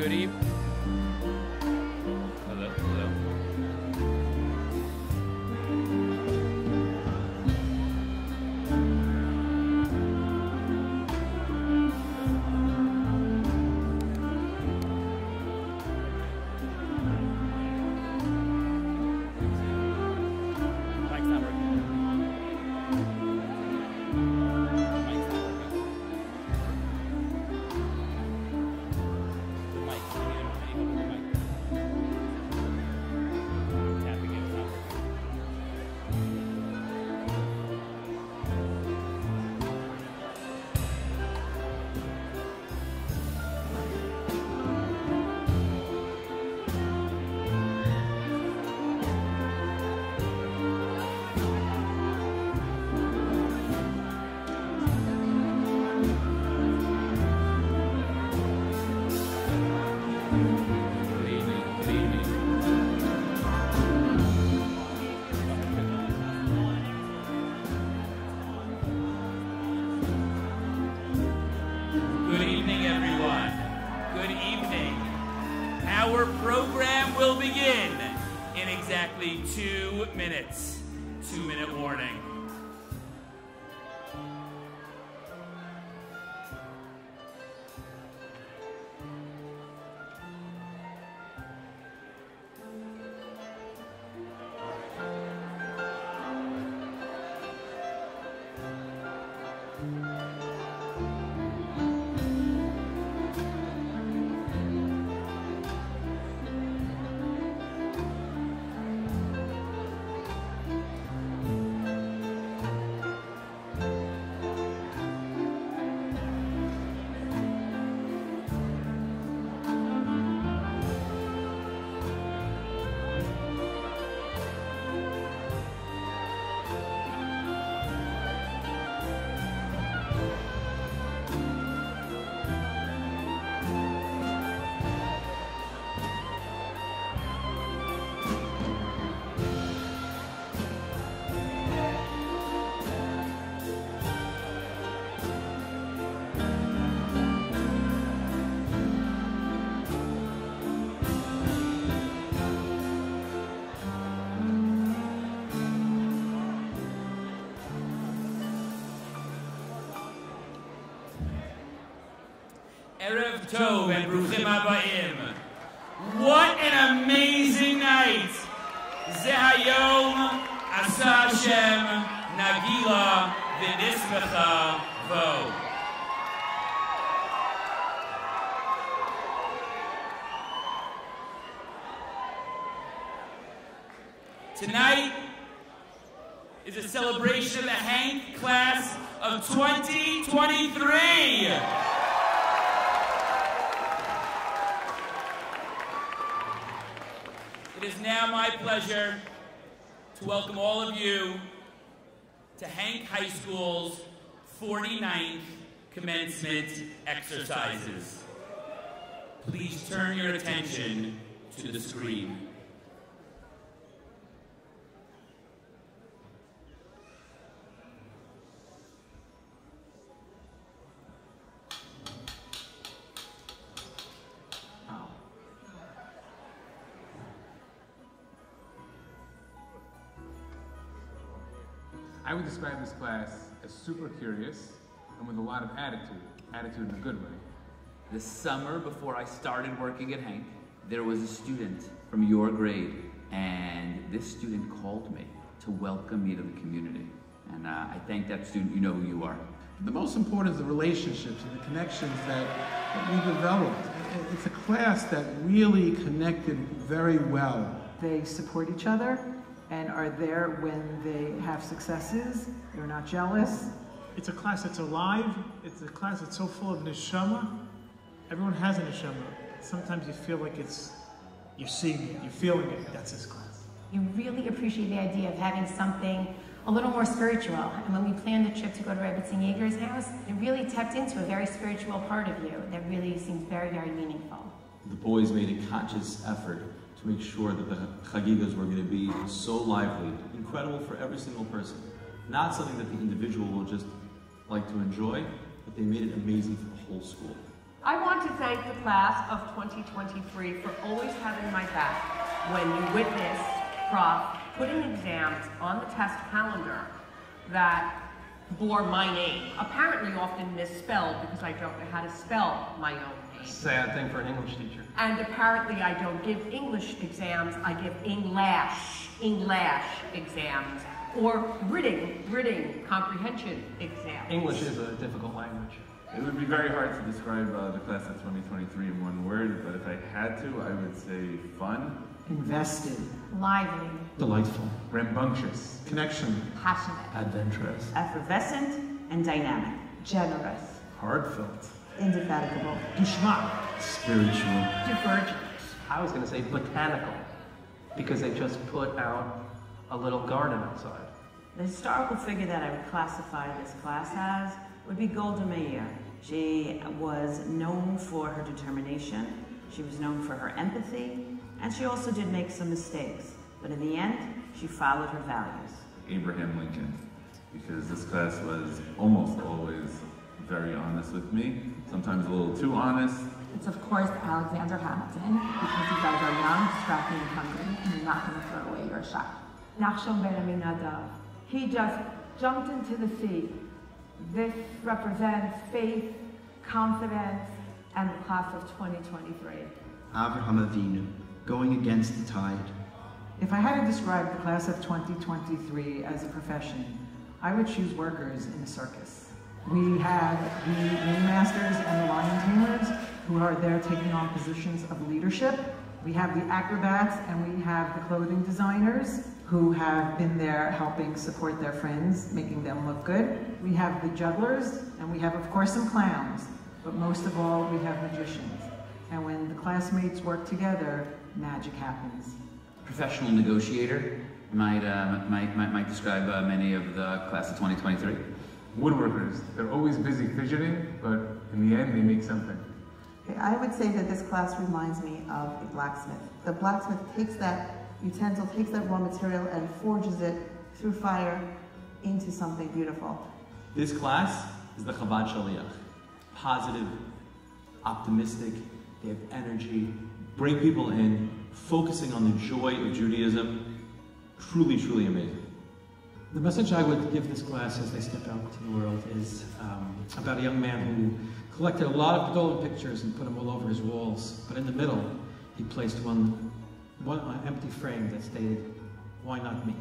Good evening. Hello, hello. Mike's not working. Mike's not working. The mic. Can you help with the mic? Tapping it. It's not working. Good evening. Good evening. Good evening, everyone. Good evening. Our program will begin in exactly 2 minutes. 2-minute warning. Erev Tov and Bruchim Habayim. What an amazing night! Ze hayom asa Hashem nagila v'nismecha vo. Tonight is a celebration of the Hanc class of 2023. It is now my pleasure to welcome all of you to Hanc High School's 49th commencement exercises. Please turn your attention to the screen. I would describe this class as super curious and with a lot of attitude in a good way. The summer before I started working at Hanc, there was a student from your grade, and this student called me to welcome me to the community. And I thank that student. You know who you are. The most important is the relationships and the connections that we developed. It's a class that really connected very well. They support each other and are there when they have successes. They're not jealous. It's a class that's alive. It's a class that's so full of neshama. Everyone has a neshama. Sometimes you feel like you're seeing it, you're feeling it. That's this class. You really appreciate the idea of having something a little more spiritual. And when we planned the trip to go to Rebbe Yeager's house, it really tapped into a very spiritual part of you that really seems very, very meaningful. The boys made a conscious effort to make sure that the chagigas were going to be so lively, incredible for every single person. Not something that the individual will just like to enjoy, but they made it amazing for the whole school. I want to thank the class of 2023 for always having my back when you witnessed Prof putting exams on the test calendar that bore my name. Apparently often misspelled because I don't know how to spell my own name. Sad thing for an English teacher. And apparently I don't give English exams, I give English exams, or reading comprehension exams. English is a difficult language. It would be very hard to describe the class of 2023 in one word, but if I had to, I would say fun. Invested. Lively. Delightful. Rambunctious. Connection. Passionate. Adventurous. Effervescent and dynamic. Generous. Heartfelt. Indefatigable. Geschmack. Spiritual. Divergent. I was going to say botanical, because they just put out a little garden outside. The historical figure that I would classify this class as would be Golda Meir. She was known for her determination, she was known for her empathy, and she also did make some mistakes. But in the end, she followed her values. Abraham Lincoln, because this class was almost always very honest with me, sometimes a little too honest. It's of course Alexander Hamilton, because you guys are young, scrappy, and hungry, and you're not going to throw away your shot. Nachshon ben Aminadav. He just jumped into the sea. This represents faith, confidence, and the class of 2023. Avraham Avinu, going against the tide. If I had to describe the class of 2023 as a profession, I would choose workers in a circus. We have the ringmasters and the lion tamers who are there taking on positions of leadership. We have the acrobats and we have the clothing designers who have been there helping support their friends, making them look good. We have the jugglers, and we have, of course, some clowns, but most of all, we have magicians. And when the classmates work together, magic happens. Professional negotiator might describe many of the class of 2023. Woodworkers, they're always busy fidgeting, but in the end, they make something. I would say that this class reminds me of a blacksmith. The blacksmith takes that utensil, takes that raw material and forges it through fire into something beautiful. This class is the Chabad Shaliach. Positive, optimistic, they have energy, bring people in, focusing on the joy of Judaism. Truly, truly amazing. The message I would give this class as they step out into the world is about a young man who collected a lot of golden pictures and put them all over his walls, but in the middle he placed one empty frame that stated, "Why not me?"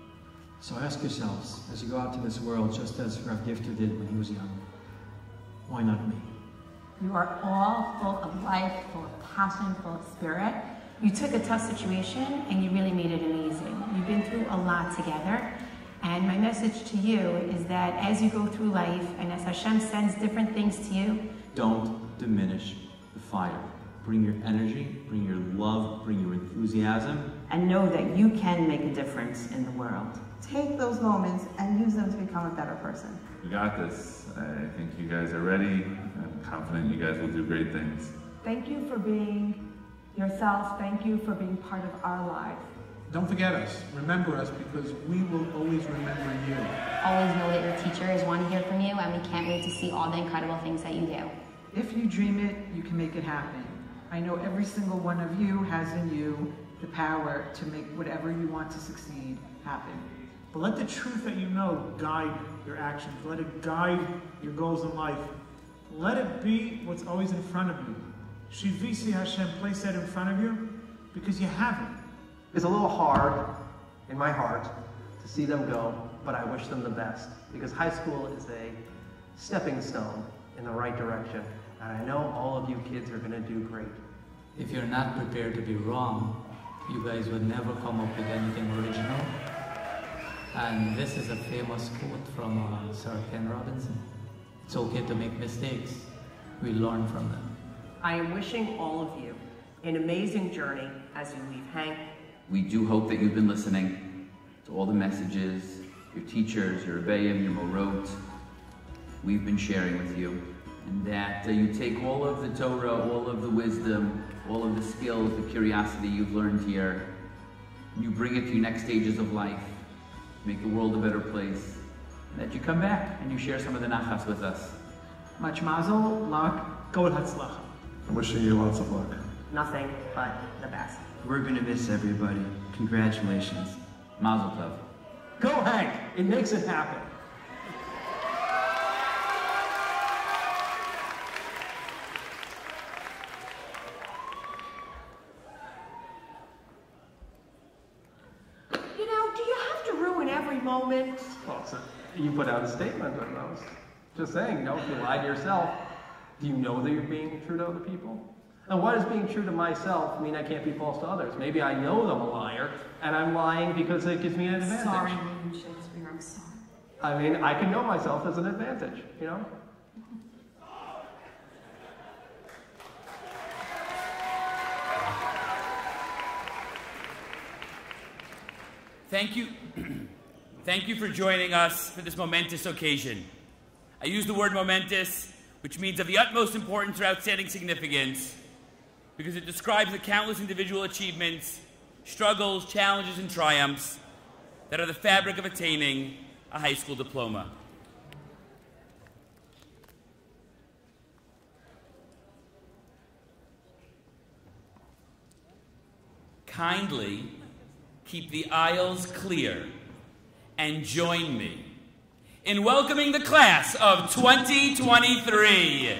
So ask yourselves, as you go out to this world, just as Rav Gifter did when he was young, why not me? You are all full of life, full of passion, full of spirit. You took a tough situation and you really made it amazing. You've been through a lot together. And my message to you is that as you go through life and as Hashem sends different things to you, don't diminish the fire. Bring your energy, bring your love, bring your enthusiasm. And know that you can make a difference in the world. Take those moments and use them to become a better person. We got this. I think you guys are ready. I'm confident you guys will do great things. Thank you for being yourself. Thank you for being part of our lives. Don't forget us. Remember us, because we will always remember you. Always know that your teachers want to hear from you, and we can't wait to see all the incredible things that you do. If you dream it, you can make it happen. I know every single one of you has in you the power to make whatever you want to succeed happen. But let the truth that you know guide your actions. Let it guide your goals in life. Let it be what's always in front of you. Shivisi Hashem, place that in front of you because you have it. It's a little hard in my heart to see them go, but I wish them the best, because high school is a stepping stone in the right direction, and I know all of you kids are going to do great. If you're not prepared to be wrong, you guys would never come up with anything original. And this is a famous quote from Sir Ken Robinson. It's okay to make mistakes. We learn from them. I am wishing all of you an amazing journey as you leave Hanc. We do hope that you've been listening to all the messages, your teachers, your rebbeim, your morot, we've been sharing with you. And that you take all of the Torah, all of the wisdom, all of the skills, the curiosity you've learned here, and you bring it to your next stages of life, make the world a better place, and that you come back and you share some of the nachas with us. Much mazel, luck, Kol hatzlacha. I'm wishing you lots of luck. Nothing but the best. We're gonna miss everybody. Congratulations. Mazel tov. Go, Hank! It makes it happen. You know, do you have to ruin every moment? Well, so you put out a statement, and I was just saying, you know, if you lie to yourself, do you know that you're being true to other people? And what does being true to myself mean I can't be false to others? Maybe I know that I'm a liar, and I'm lying because it gives me an advantage. Sorry, William Shakespeare, I'm sorry. I mean, I can know myself as an advantage, you know? Thank you. Thank you for joining us for this momentous occasion. I use the word momentous, which means of the utmost importance or outstanding significance, because it describes the countless individual achievements, struggles, challenges, and triumphs that are the fabric of attaining a high school diploma. Kindly keep the aisles clear and join me in welcoming the class of 2023.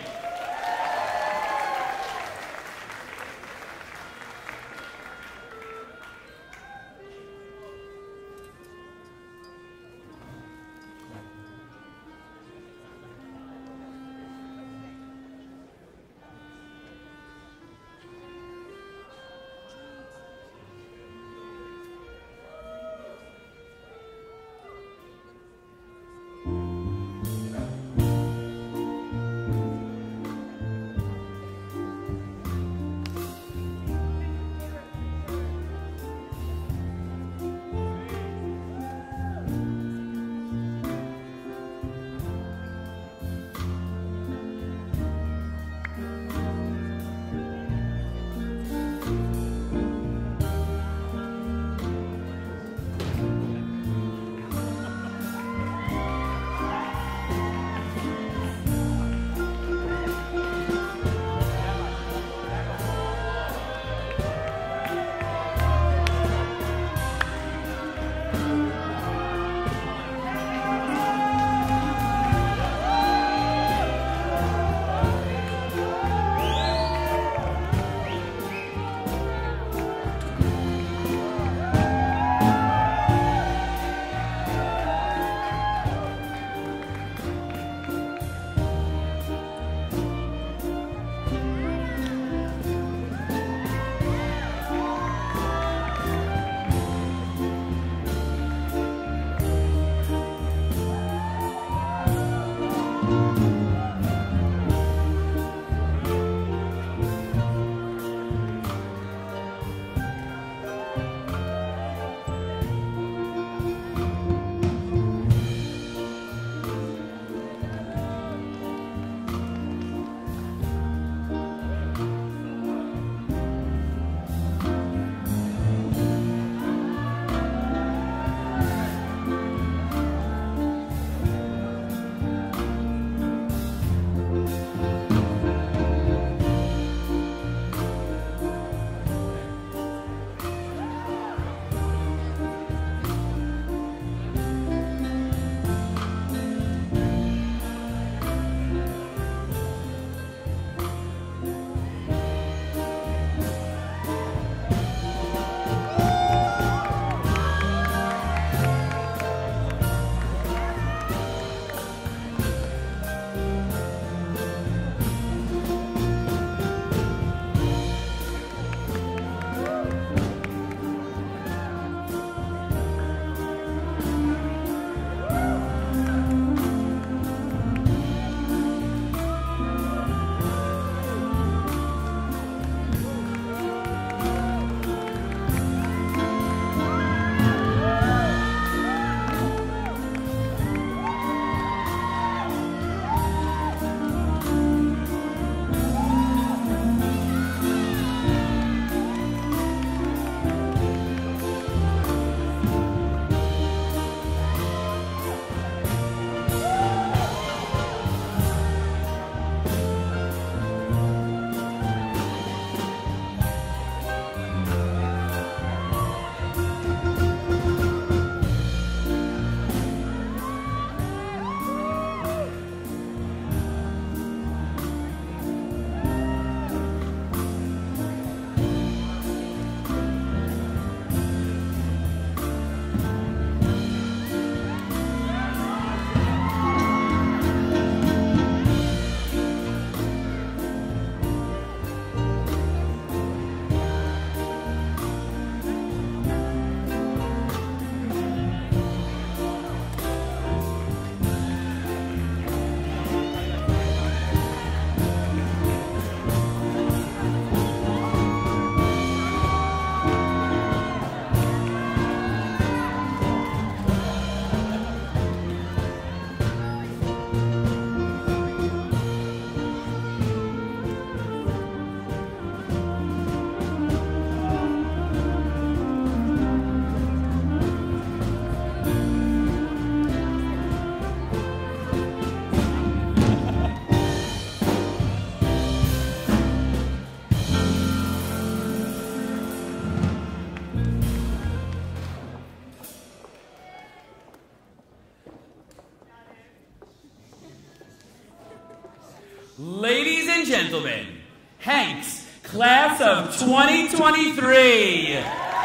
Ladies and gentlemen, Hanc's class of 2023.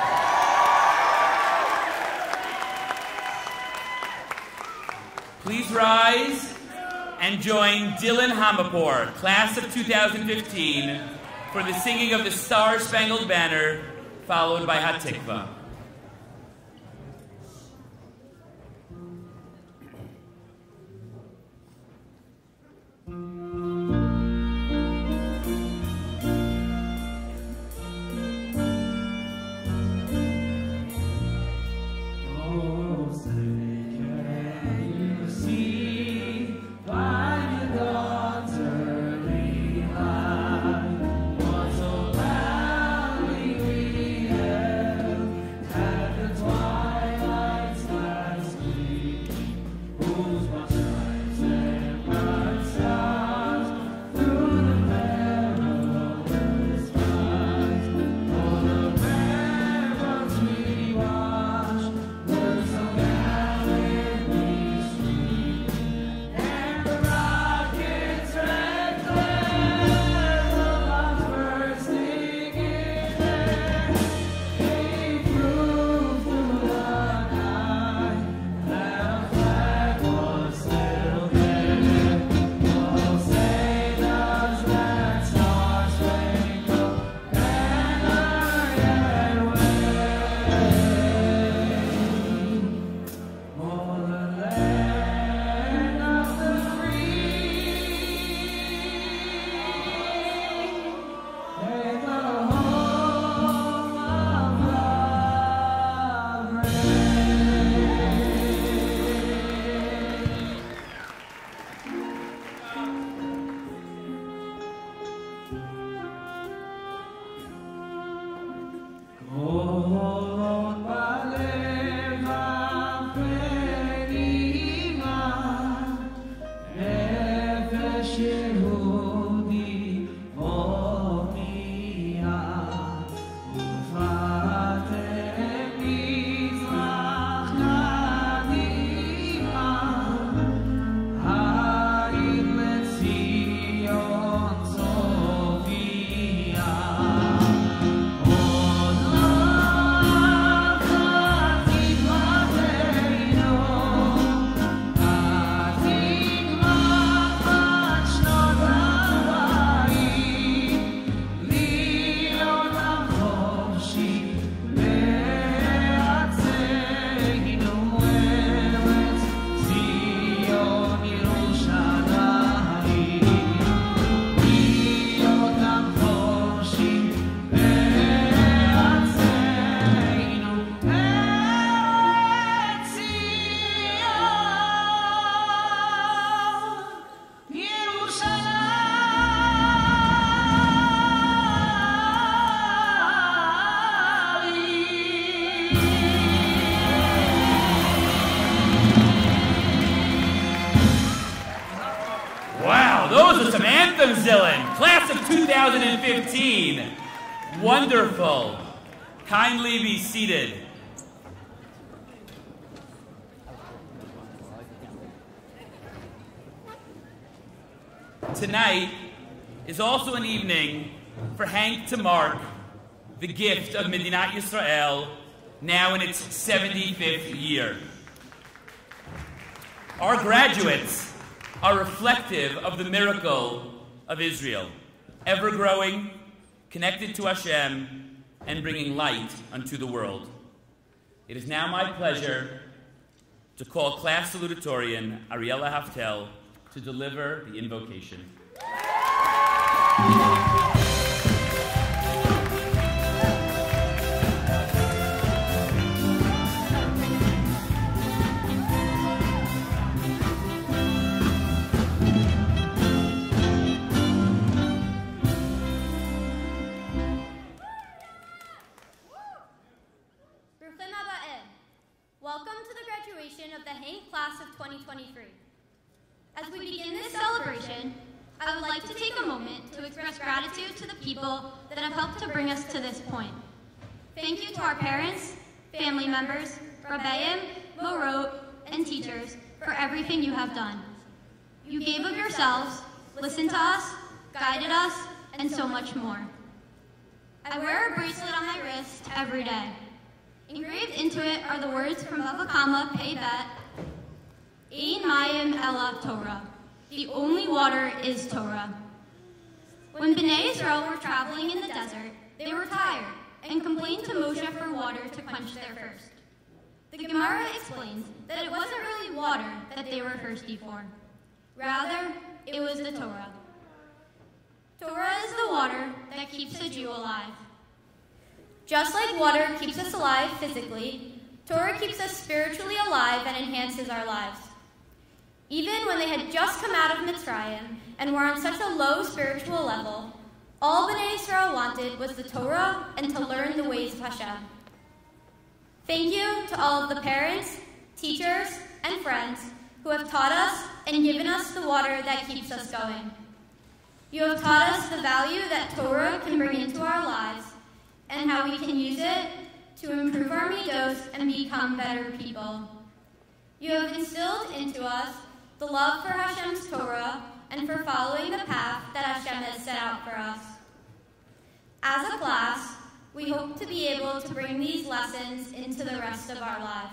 Please rise and join Dylan Hamapour, class of 2015, for the singing of the Star-Spangled Banner, followed by Hatikva. Dylan, class of 2015. Wonderful. Kindly be seated. Tonight is also an evening for Hanc to mark the gift of Medinat Yisrael, now in its 75th year. Our graduates are reflective of the miracle of Israel, ever growing, connected to Hashem, and bringing light unto the world. It is now my pleasure to call class salutatorian Ariella Haftel to deliver the invocation. Welcome to the graduation of the Hanc class of 2023. As we begin this celebration, I would like to take a moment to express gratitude to the people that have helped to bring us to this point. Thank you to our parents, family members, Rabbeim, Morot, and teachers for everything you have done. You gave of yourselves, listened to us, guided us, and so much more. I wear a bracelet on my wrist every day. Engraved into it are the words from Bava Kama Pei Bet, Ein Mayim Ela Torah. The only water is Torah. When Bnei Israel were traveling in the desert, they were tired and complained to Moshe for water to quench their thirst. The Gemara explains that it wasn't really water that they were thirsty for. Rather, it was the Torah. Torah is the water that keeps a Jew alive. Just like water keeps us alive physically, Torah keeps us spiritually alive and enhances our lives. Even when they had just come out of Mitzrayim and were on such a low spiritual level, all Bnei Israel wanted was the Torah and to learn the ways of Hashem. Thank you to all of the parents, teachers, and friends who have taught us and given us the water that keeps us going. You have taught us the value that Torah can bring into our lives and how we can use it to improve our middos and become better people. You have instilled into us the love for Hashem's Torah and for following the path that Hashem has set out for us. As a class, we hope to be able to bring these lessons into the rest of our lives.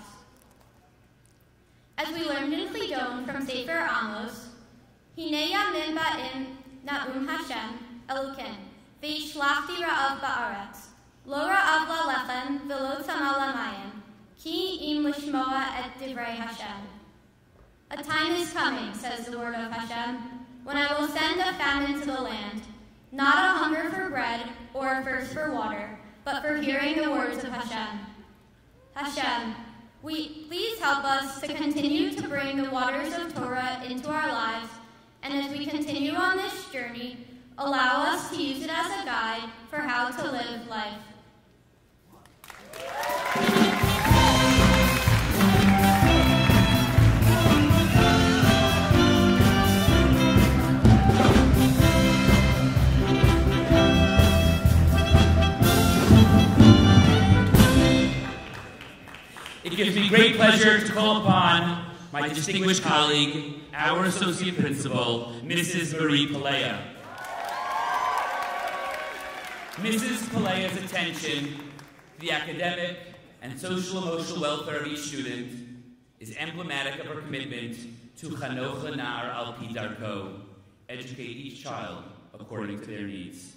As we learned in Chidon from Sefer Amos, Hinei Yamim Ba'im Na'um Hashem Elokim Ve'ishlachti Ra'av Ba'aretz Lo Ra'av La'lechem Ve'lo Tzama La'mayim Ki Im Lishmoa Et Divrei Hashem. A time is coming, says the word of Hashem, when I will send a famine to the land, not a hunger for bread or a thirst for water, but for hearing the words of Hashem. Hashem, please help us to continue to bring the waters of Torah into our lives, and as we continue on this journey, allow us to use it as a guide for how to live life. It gives me great pleasure to call upon my distinguished colleague, our Associate Principal, Mrs. Marie Pelea. Mrs. Pelea's attention to the academic and social-emotional welfare of each student is emblematic of her commitment to Chanoch L'Nar Al Pi Darko, educate each child according to their needs.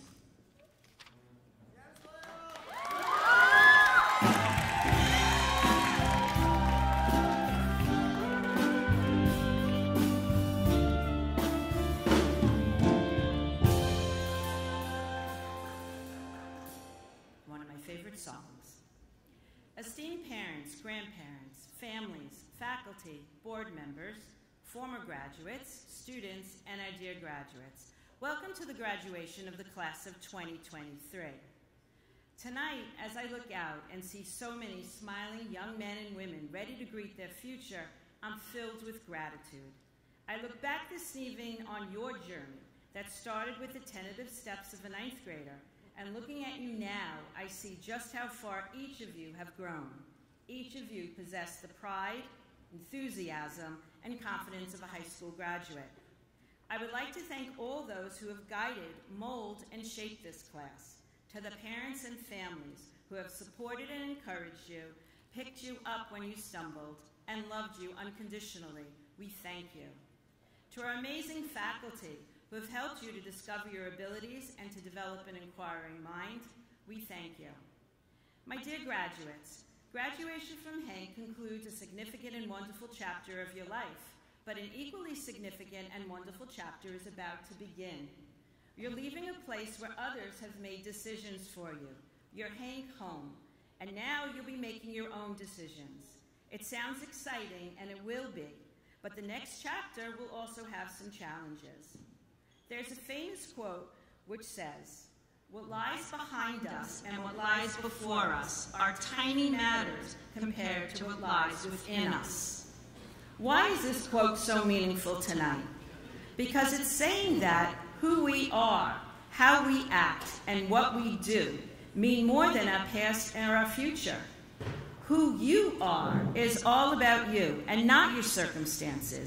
Songs. Esteemed parents, grandparents, families, faculty, board members, former graduates, students, and our dear graduates, welcome to the graduation of the class of 2023. Tonight, as I look out and see so many smiling young men and women ready to greet their future, I'm filled with gratitude. I look back this evening on your journey that started with the tentative steps of a 9th grader. And looking at you now, I see just how far each of you have grown. Each of you possess the pride, enthusiasm, and confidence of a high school graduate. I would like to thank all those who have guided, molded, and shaped this class. To the parents and families who have supported and encouraged you, picked you up when you stumbled, and loved you unconditionally, we thank you. To our amazing faculty, who have helped you to discover your abilities and to develop an inquiring mind, we thank you. My dear graduates, graduation from Hanc concludes a significant and wonderful chapter of your life, but an equally significant and wonderful chapter is about to begin. You're leaving a place where others have made decisions for you, your Hanc home, and now you'll be making your own decisions. It sounds exciting, and it will be, but the next chapter will also have some challenges. There's a famous quote which says, "What lies behind us and what lies before us are tiny matters compared to what lies within us." Why is this quote so meaningful tonight? Because it's saying that who we are, how we act, and what we do mean more than our past and our future. Who you are is all about you and not your circumstances.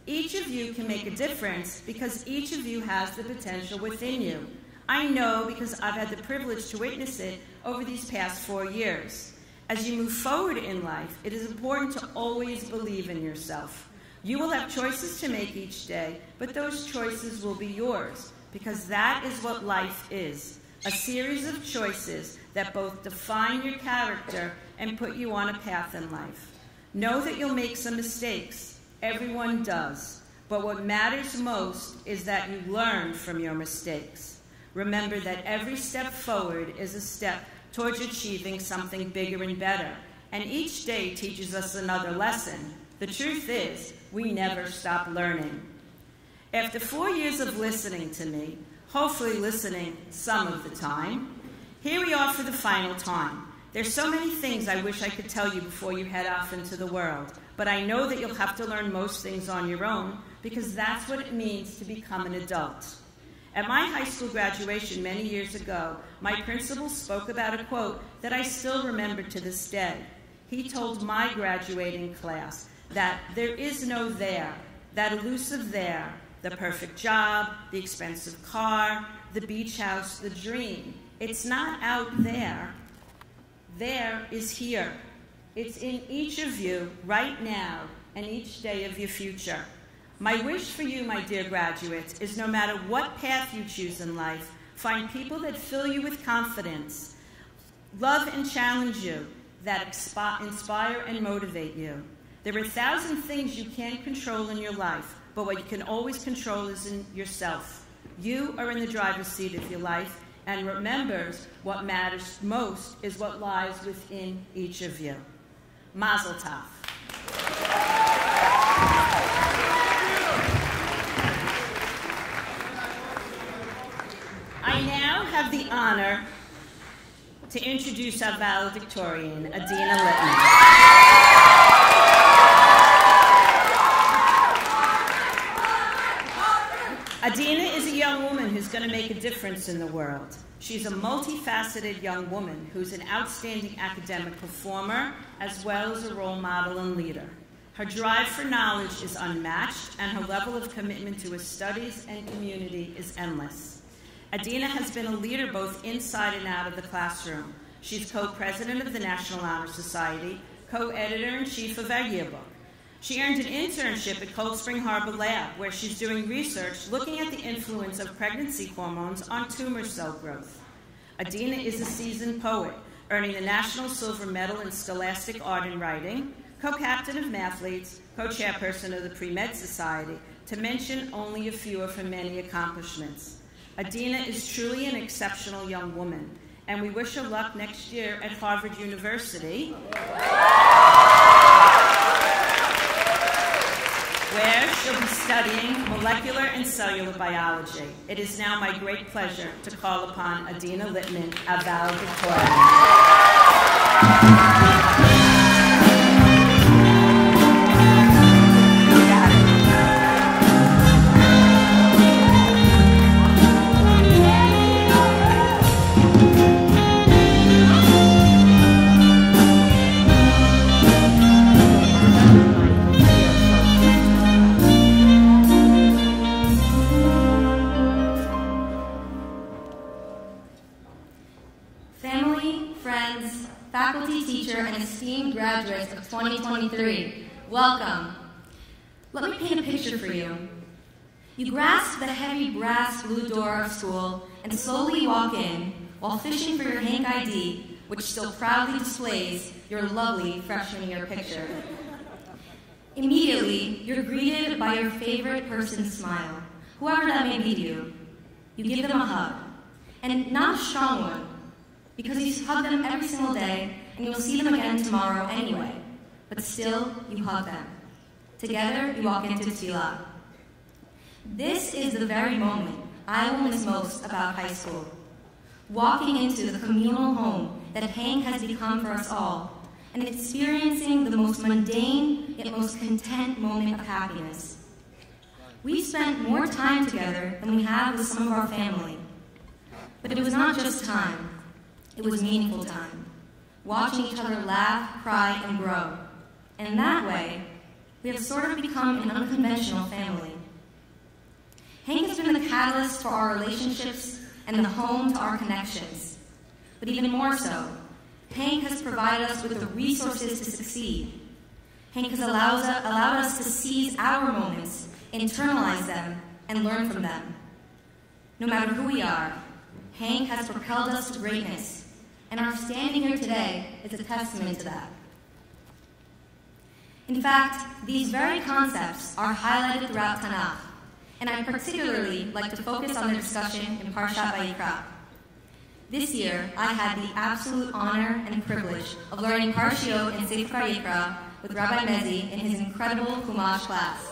Each of you can make a difference because each of you has the potential within you. I know because I've had the privilege to witness it over these past 4 years. As you move forward in life, it is important to always believe in yourself. You will have choices to make each day, but those choices will be yours because that is what life is, a series of choices that both define your character and put you on a path in life. Know that you'll make some mistakes. Everyone does. But what matters most is that you learn from your mistakes. Remember that every step forward is a step towards achieving something bigger and better. And each day teaches us another lesson. The truth is, we never stop learning. After 4 years of listening to me, hopefully listening some of the time, here we are for the final time. There's so many things I wish I could tell you before you head off into the world, but I know that you'll have to learn most things on your own because that's what it means to become an adult. At my high school graduation many years ago, my principal spoke about a quote that I still remember to this day. He told my graduating class that there is no there, that elusive there, the perfect job, the expensive car, the beach house, the dream. It's not out there. There is here. It's in each of you right now and each day of your future. My wish for you, my dear graduates, is no matter what path you choose in life, find people that fill you with confidence, love and challenge you, that inspire and motivate you. There are 1,000 things you can't control in your life, but what you can always control is in yourself. You are in the driver's seat of your life, and remember, what matters most is what lies within each of you. Mazel tov. I now have the honor to introduce our valedictorian, Adina Littman. Adina is a young woman who's going to make a difference in the world. She's a multifaceted young woman who's an outstanding academic performer as well as a role model and leader. Her drive for knowledge is unmatched, and her level of commitment to her studies and community is endless. Adina has been a leader both inside and out of the classroom. She's co-president of the National Honor Society, co-editor-in-chief of our yearbook. She earned an internship at Cold Spring Harbor Lab, where she's doing research looking at the influence of pregnancy hormones on tumor cell growth. Adina is a seasoned poet, earning the National Silver Medal in Scholastic Art and Writing, co-captain of Mathletes, co-chairperson of the Pre-Med Society, to mention only a few of her many accomplishments. Adina is truly an exceptional young woman, and we wish her luck next year at Harvard University, where she'll be studying molecular and cellular biology. It is now my great pleasure to call upon Adina Littman, our valedictorian. And esteemed graduates of 2023, welcome. Let me paint a picture for you. You grasp the heavy brass blue door of school and slowly walk in while fishing for your Hanc ID, which still proudly displays your lovely freshman year picture. Immediately, you're greeted by your favorite person's smile, whoever that may be to you. You give them a hug, and not a strong one, because you hug them every single day, and you'll see them again tomorrow anyway. But still, you hug them. Together, you walk into Tefillah. This is the very moment I will miss most about high school. Walking into the communal home that Hanc has become for us all, and experiencing the most mundane, yet most content moment of happiness. We've spent more time together than we have with some of our family. But it was not just time. It was meaningful time. Watching each other laugh, cry, and grow. And in that way, we have sort of become an unconventional family. Hanc has been the catalyst for our relationships and the home to our connections. But even more so, Hanc has provided us with the resources to succeed. Hanc has allowed us to seize our moments, internalize them, and learn from them. No matter who we are, Hanc has propelled us to greatness, and our standing here today is a testament to that. In fact, these very concepts are highlighted throughout Tanakh, and I particularly like to focus on the discussion in Parshat Vayikra. This year, I had the absolute honor and privilege of learning Parshiot in Sefer Vayikra with Rabbi Mezi in his incredible Chumash class.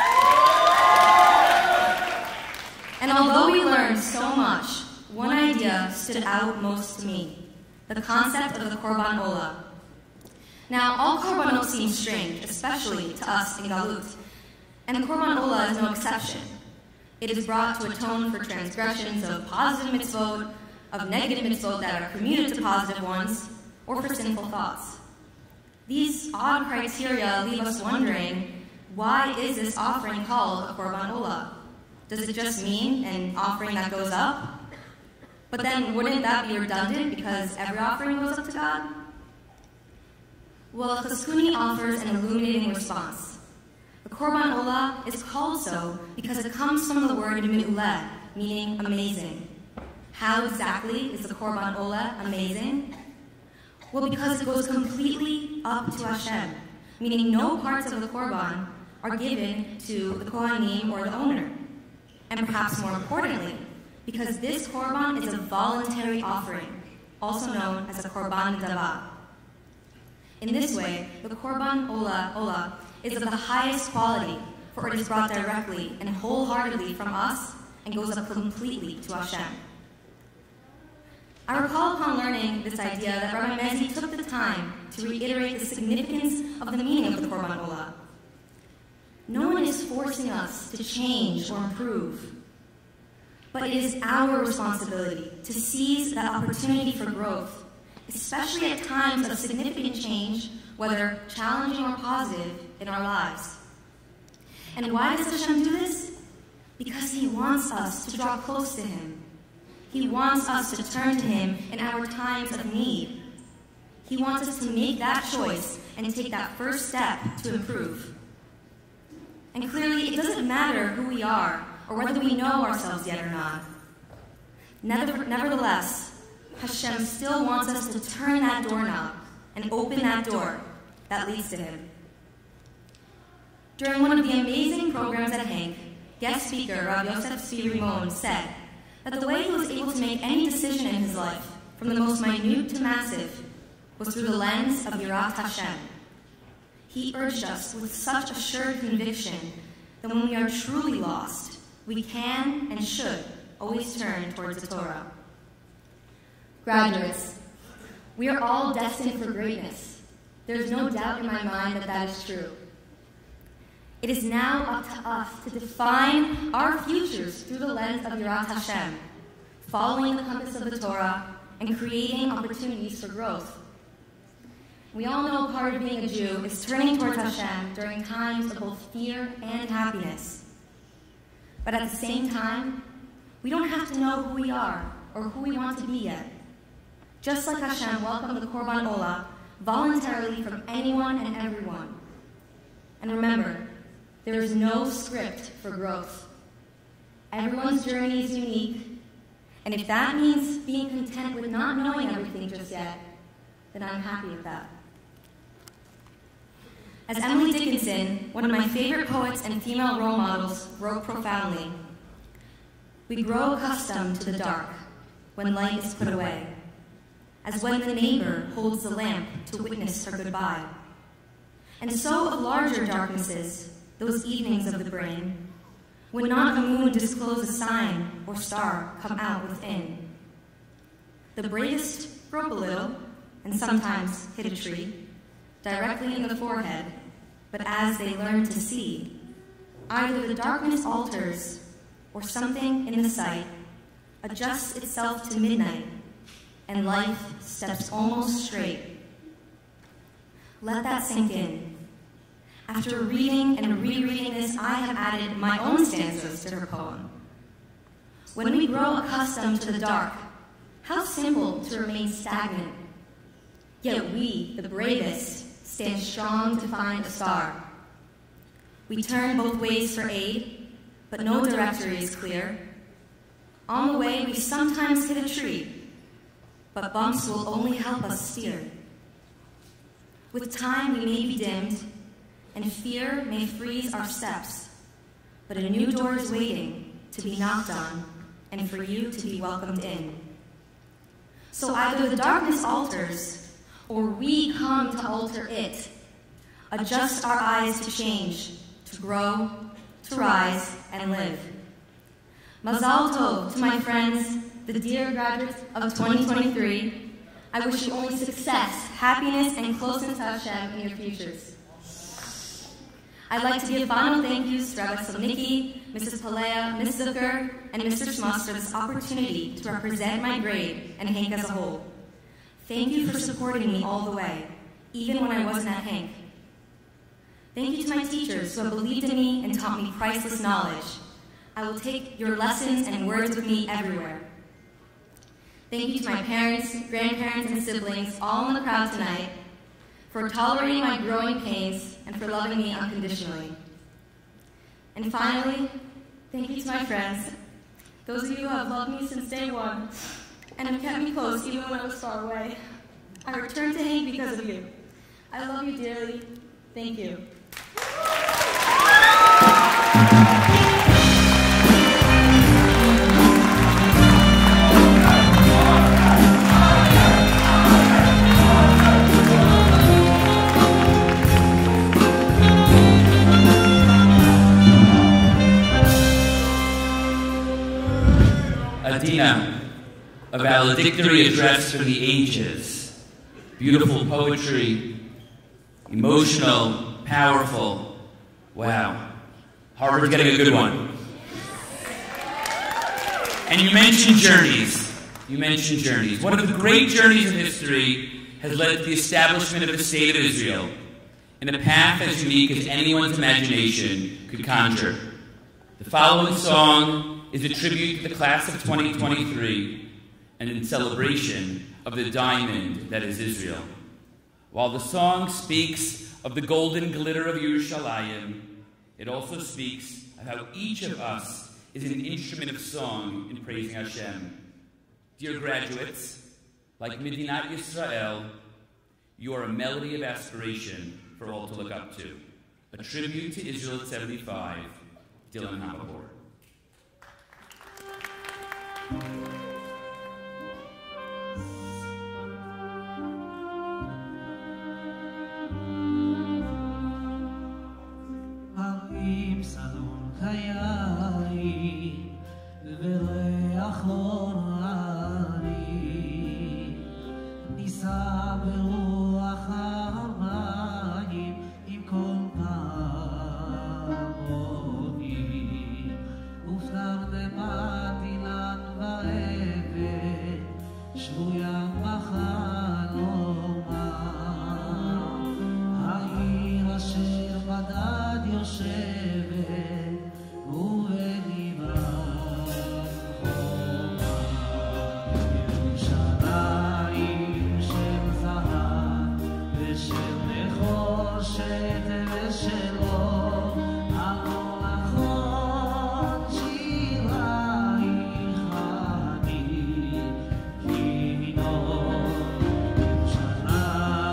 And although we learned so much, one idea stood out most to me, the concept of the Korban Olah. Now, all Korbanot seem strange, especially to us in Galut, and the Korban Olah is no exception. It is brought to atone for transgressions of positive mitzvot, of negative mitzvot that are commuted to positive ones, or for sinful thoughts. These odd criteria leave us wondering, why is this offering called a Korban Olah? Does it just mean an offering that goes up? But then wouldn't that be redundant because every offering goes up to God? Well, Chazkuni offers an illuminating response. The Korban Olah is called so because it comes from the word mi'uleh, meaning amazing. How exactly is the Korban Olah amazing? Well, because it goes completely up to Hashem, meaning no parts of the Korban are given to the Kohanim or the owner. And perhaps more importantly, because this Korban is a voluntary offering, also known as a Korban Dava. In this way, the Korban Olah is of the highest quality, for it is brought directly and wholeheartedly from us and goes up completely to Hashem. I recall upon learning this idea that Rabbi Mezi took the time to reiterate the significance of the meaning of the Korban Olah. No one is forcing us to change or improve, but it is our responsibility to seize that opportunity for growth, especially at times of significant change, whether challenging or positive, in our lives. And why does Hashem do this? Because He wants us to draw close to Him. He wants us to turn to Him in our times of need. He wants us to make that choice and take that first step to improve. And clearly, it doesn't matter who we are or whether we know ourselves yet or not. Nevertheless, Hashem still wants us to turn that doorknob and open that door that leads to Him. During one of the amazing programs at Hanc, guest speaker Rav Yosef Tzvi Rimon said that the way he was able to make any decision in his life, from the most minute to massive, was through the lens of Yirat Hashem. He urged us with such assured conviction that when we are truly lost, we can and should always turn towards the Torah. Graduates, we are all destined for greatness. There is no doubt in my mind that that is true. It is now up to us to define our futures through the lens of Yirat Hashem, following the compass of the Torah and creating opportunities for growth. We all know part of being a Jew is turning towards Hashem during times of both fear and happiness. But at the same time, we don't have to know who we are or who we want to be yet. Just like Hashem welcomed the Korban Olah voluntarily from anyone and everyone. And remember, there is no script for growth. Everyone's journey is unique, and if that means being content with not knowing everything just yet, then I'm happy with that. As Emily Dickinson, one of my favorite poets and female role models, wrote profoundly, "We grow accustomed to the dark when light is put away, as when the neighbor holds the lamp to witness her goodbye. And so of larger darknesses, those evenings of the brain, when not a moon disclose a sign or star come out within. The bravest grope a little, and sometimes hit a tree, directly in the forehead, but as they learn to see, either the darkness alters, or something in the sight adjusts itself to midnight, and life steps almost straight. Let that sink in. After reading and rereading this, I have added my own stanzas to her poem. When we grow accustomed to the dark, how simple to remain stagnant. Yet we, the bravest, stand strong to find a star. We turn both ways for aid, but no directory is clear. On the way, we sometimes hit a tree, but bumps will only help us steer. With time, we may be dimmed, and fear may freeze our steps, but a new door is waiting to be knocked on and for you to be welcomed in. So either the darkness alters, or we come to alter it. Adjust our eyes to change, to grow, to rise, and live. Mazal tov to my friends, the dear graduates of 2023. I wish you only success, happiness, and closeness to Hashem in your futures. I'd like to give final thank yous to Rabbi Solnicki, Mrs. Palea, Ms. Zucker, and Mr. Schmuss for this opportunity to represent my grade and Hanc as a whole. Thank you for supporting me all the way, even when I wasn't at Hanc. Thank you to my teachers who have believed in me and taught me priceless knowledge. I will take your lessons and words with me everywhere. Thank you to my parents, grandparents, and siblings, all in the crowd tonight, for tolerating my growing pains and for loving me unconditionally. And finally, thank you to my friends, those of you who have loved me since day one and have kept me close even when I was far away. I returned to Hanc because of you. I love you dearly. Thank you. Adina, a valedictory address for the ages. Beautiful poetry, emotional, powerful. Wow. Harvard's getting a good one. And you mentioned journeys. You mentioned journeys. One of the great journeys in history has led to the establishment of the State of Israel in a path as unique as anyone's imagination could conjure. The following song is a tribute to the class of 2023 and in celebration of the diamond that is Israel. While the song speaks of the golden glitter of Yerushalayim, it also speaks of how each of us is an instrument of song in praising Hashem. Dear graduates, like Medinat Yisrael, you are a melody of aspiration for all to look up to. A tribute to Israel at 75, Dylan Hamapur.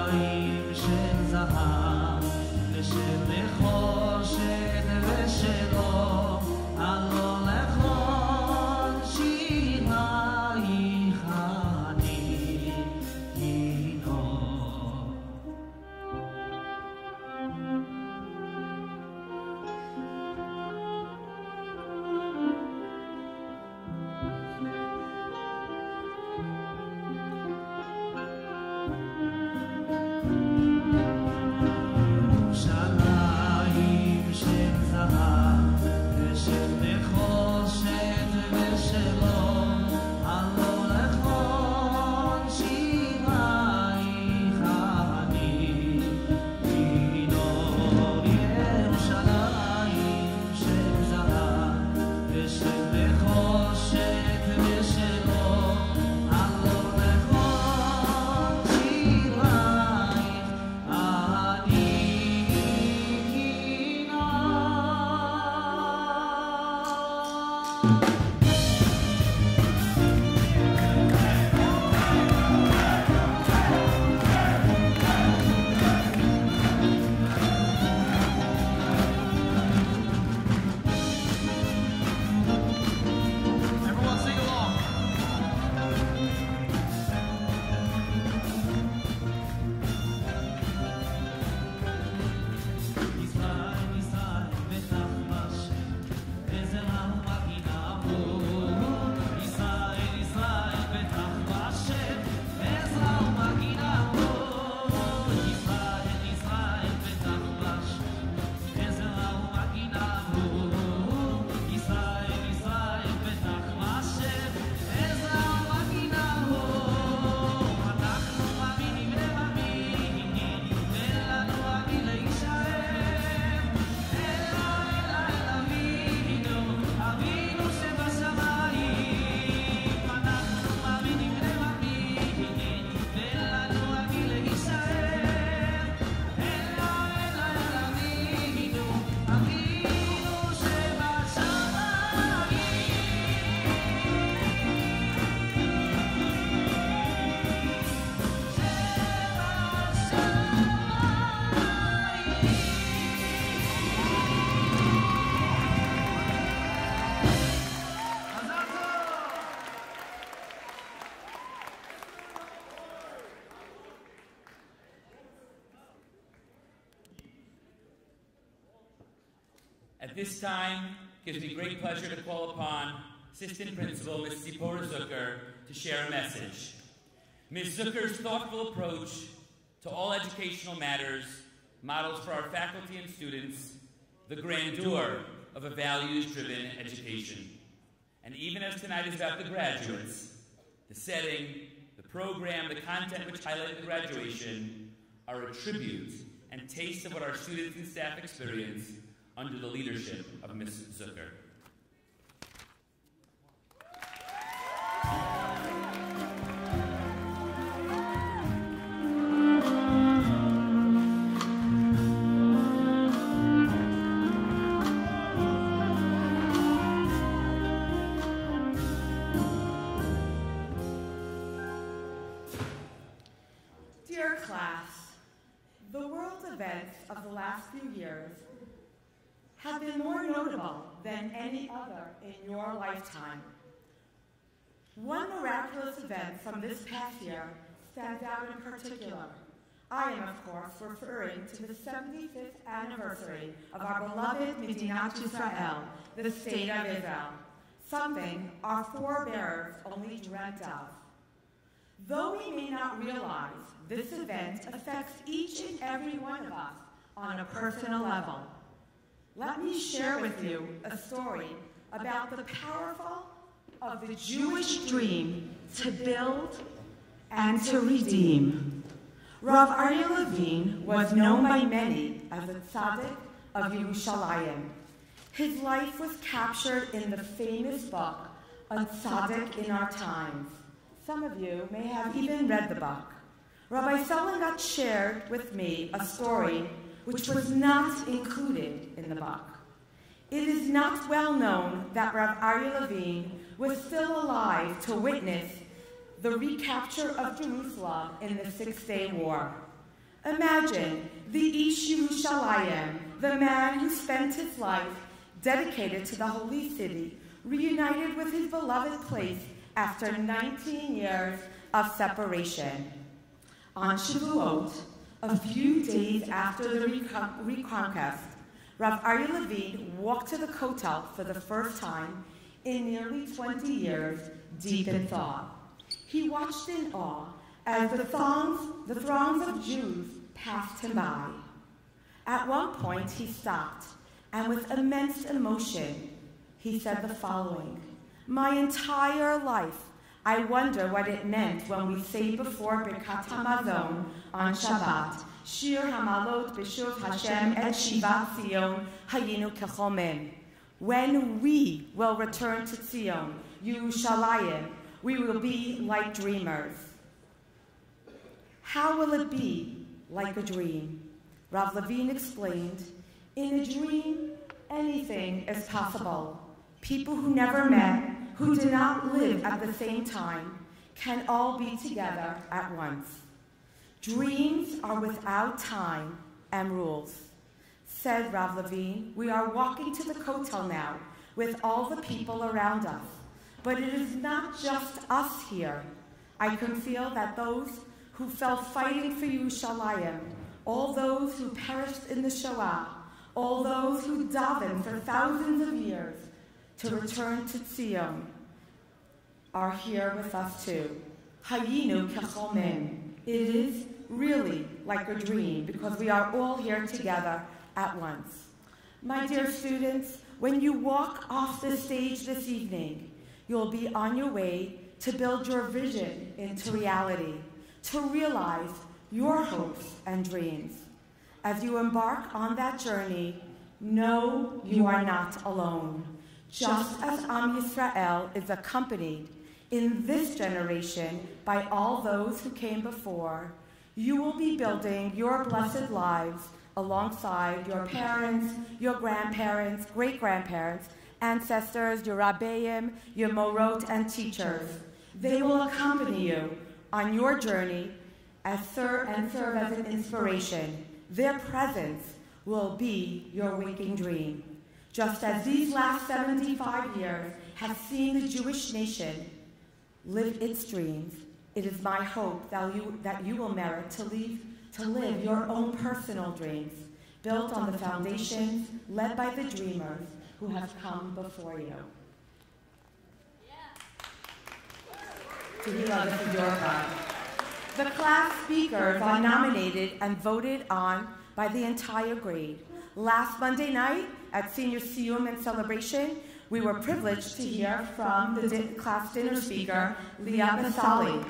ושל נחושת ושל At this time, it gives me great pleasure to call upon Assistant Principal Ms. Zipporah Zucker to share a message. Ms. Zucker's thoughtful approach to all educational matters models for our faculty and students the grandeur of a values-driven education. And even as tonight is about the graduates, the setting, the program, the content which highlight the graduation are a tribute and taste of what our students and staff experience under the leadership of Ms. Zucker. Dear class, the world events of the last few years have been more notable than any other in your lifetime. One miraculous event from this past year stands out in particular. I am, of course, referring to the 75th anniversary of our beloved Medinat Yisrael, the State of Israel, something our forebears only dreamt of. Though we may not realize, this event affects each and every one of us on a personal level. Let me share with you a story about the powerful of the Jewish dream to build and to redeem. Rav Aryeh Levine was known by many as the Tzaddik of Yerushalayim. His life was captured in the famous book, A Tzaddik in Our Times. Some of you may have even read the book. Rabbi Selengat shared with me a story which was not included in the book. It is not well known that Rav Aryeh Levine was still alive to witness the recapture of Jerusalem in the Six-Day War. Imagine the Ish Yerushalayim, the man who spent his life dedicated to the holy city, reunited with his beloved place after 19 years of separation. On Shavuot, a few days after the reconquest, Rav Aryeh Levine walked to the Kotel for the first time in nearly 20 years, deep in thought. He watched in awe as the throngs of Jews passed him by. At one point, he stopped, and with immense emotion, he said the following: "My entire life, I wonder what it meant when we say before Birkat Hamazon on Shabbat, Shir Hamalot B'Shuv Hashem Et Shivat Zion Hayinu Kechomim. When we will return to Zion, Yerushalayim, we will be like dreamers." How will it be like a dream? Rav Levine explained, in a dream, anything is possible. People who never met, who did not live at the same time, can all be together at once. Dreams are without time and rules. Said Rav Levine, we are walking to the Kotel now with all the people around us. But it is not just us here. I can feel that those who fell fighting for Yerushalayim, all those who perished in the Shoah, all those who davened for thousands of years to return to Zion, are here with us too. Hayinu kechomim. It is really like a dream because we are all here together at once. My dear students, when you walk off the stage this evening, you'll be on your way to build your vision into reality, to realize your hopes and dreams. As you embark on that journey, know you are not alone. Just as Am Yisrael is accompanied in this generation by all those who came before, you will be building your blessed lives alongside your parents, your grandparents, great-grandparents, ancestors, your rabbeim, your morot, and teachers. They will accompany you on your journey and serve as an inspiration. Their presence will be your waking dream. Just as these last 75 years have seen the Jewish nation live its dreams, it is my hope that you will merit to live your own personal dreams. built on the foundations led by the dreamers who have come before you. Tehillah, this is your part. The class speakers are nominated and voted on by the entire grade. Last Monday night at Senior Siyum and Celebration, we were privileged to hear from the class dinner speaker, Leah Basali.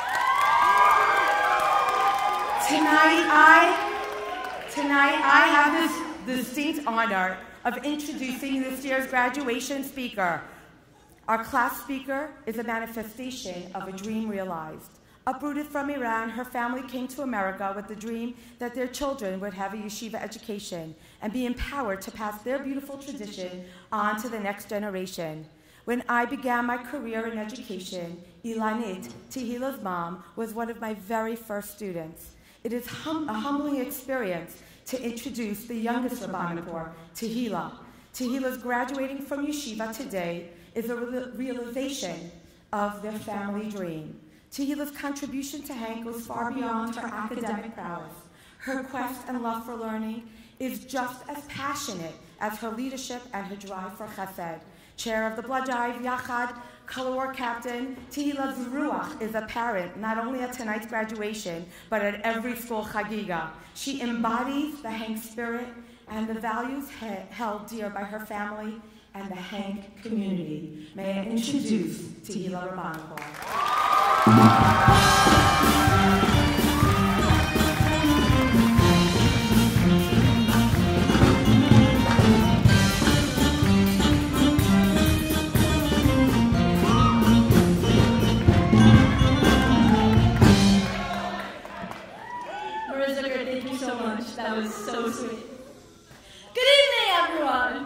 Tonight I have this distinct honor of introducing this year's graduation speaker. Our class speaker is a manifestation of a dream realized. Uprooted from Iran, her family came to America with the dream that their children would have a yeshiva education and be empowered to pass their beautiful tradition on to the next generation. When I began my career in education, Ilanit, Tehillah's mom, was one of my very first students. It is a humbling experience to introduce the youngest Rabbanipur, Tehillah. Tehillah's graduating from yeshiva today is a realization of their family dream. Tehillah's contribution to Hanc goes far beyond her academic prowess. Her quest and love for learning is just as passionate as her leadership and her drive for chesed. Chair of the Blood Drive, Yachad, Color War Captain, Tehillah's ruach is apparent not only at tonight's graduation, but at every school chagiga. She embodies the Hanc spirit and the values held dear by her family and the Hanc community. May I introduce Tehillah Rabbanipur. Thank you so much. That was so sweet. Good evening, everyone.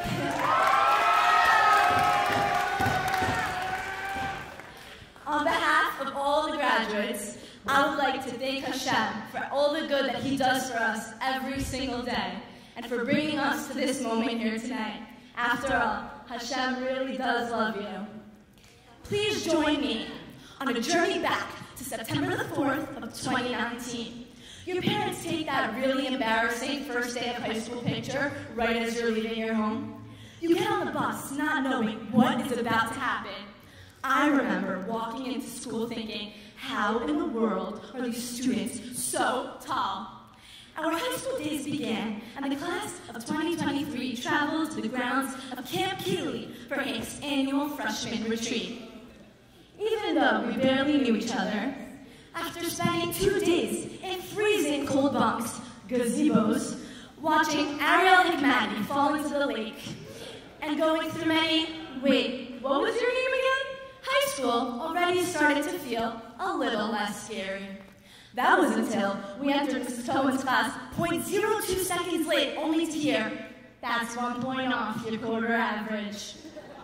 On behalf of all the graduates, I would like to thank Hashem for all the good that He does for us every single day and for bringing us to this moment here tonight. After all, Hashem really does love you. Please join me on a journey back to September the 4th of 2019. Your parents take that really embarrassing first day of high school picture right as you're leaving your home. You get on the bus not knowing what is about to happen. I remember walking into school thinking, how in the world are these students so tall? Our high school days began, and the class of 2023 traveled to the grounds of Camp Keeley for Hanc's annual freshman retreat. Even though we barely knew each other, after spending 2 days in freezing cold bunks, gazebos, watching Ariel Hikmati fall into the lake, and going through many, wait, what was your name again? High school already started to feel a little less scary. That was until we entered Mrs. Cohen's class 0.02 seconds late, only to hear, that's 1 point off your quarter average.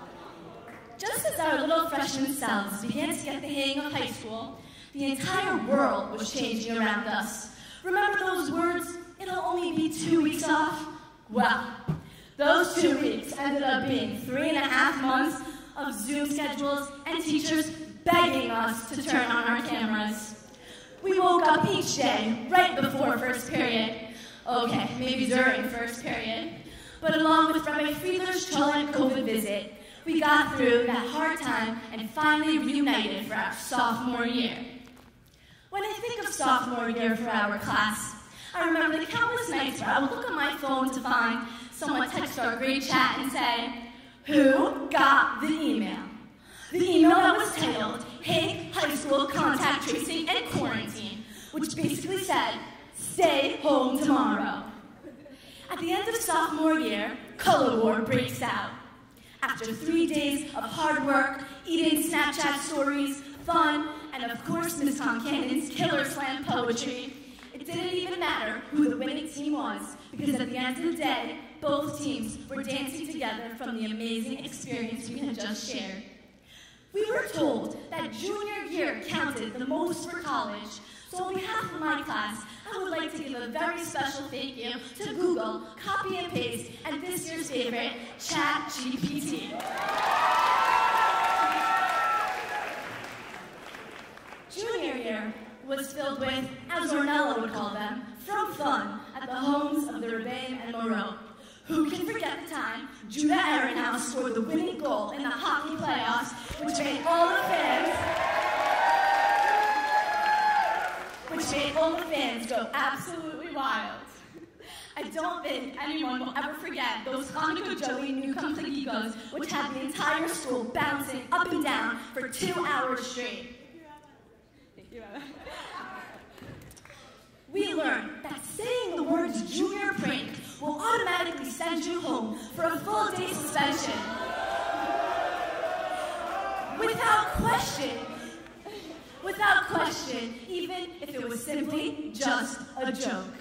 Just as our little freshman selves began to get the hang of high school, the entire world was changing around us. Remember those words, it'll only be 2 weeks off? Well, those 2 weeks ended up being 3.5 months of Zoom schedules and teachers begging us to turn on our cameras. We woke up each day right before first period. Okay, maybe during first period. But along with Rabbi Friedler's Cholent COVID visit, we got through that hard time and finally reunited for our sophomore year. When I think of sophomore year for our class, I remember the countless nights where I would look on my phone to find someone text our grade chat and say, who got the email? The email that was titled, Hanc High School Contact Tracing and Quarantine, which basically said, stay home tomorrow. At the end of sophomore year, color war breaks out. After 3 days of hard work, eating Snapchat stories, fun, and of course Ms. Toncannon's killer slam poetry, it didn't even matter who the winning team was, because at the end of the day, both teams were dancing together from the amazing experience we had just shared. We were told that junior year counted the most for college, so on behalf of my class, I would like to give a very special thank you to Google, copy and paste, and this year's favorite, ChatGPT. Junior year was filled with, as Ornella would call them, from fun at the homes of the Rebbeim and Moreau. Who can forget the time Judah Ehrenhaus scored the winning goal in the hockey playoffs, which made all the fans go absolutely wild. I don't think anyone will ever forget those Hanukkah Joey Newcomb Hagigos, which had the entire school bouncing up and down for 2 hours straight. Thank you, Emma. We learned that saying the words junior prank will automatically send you home for a full day suspension. Without question, even if it was simply just a joke.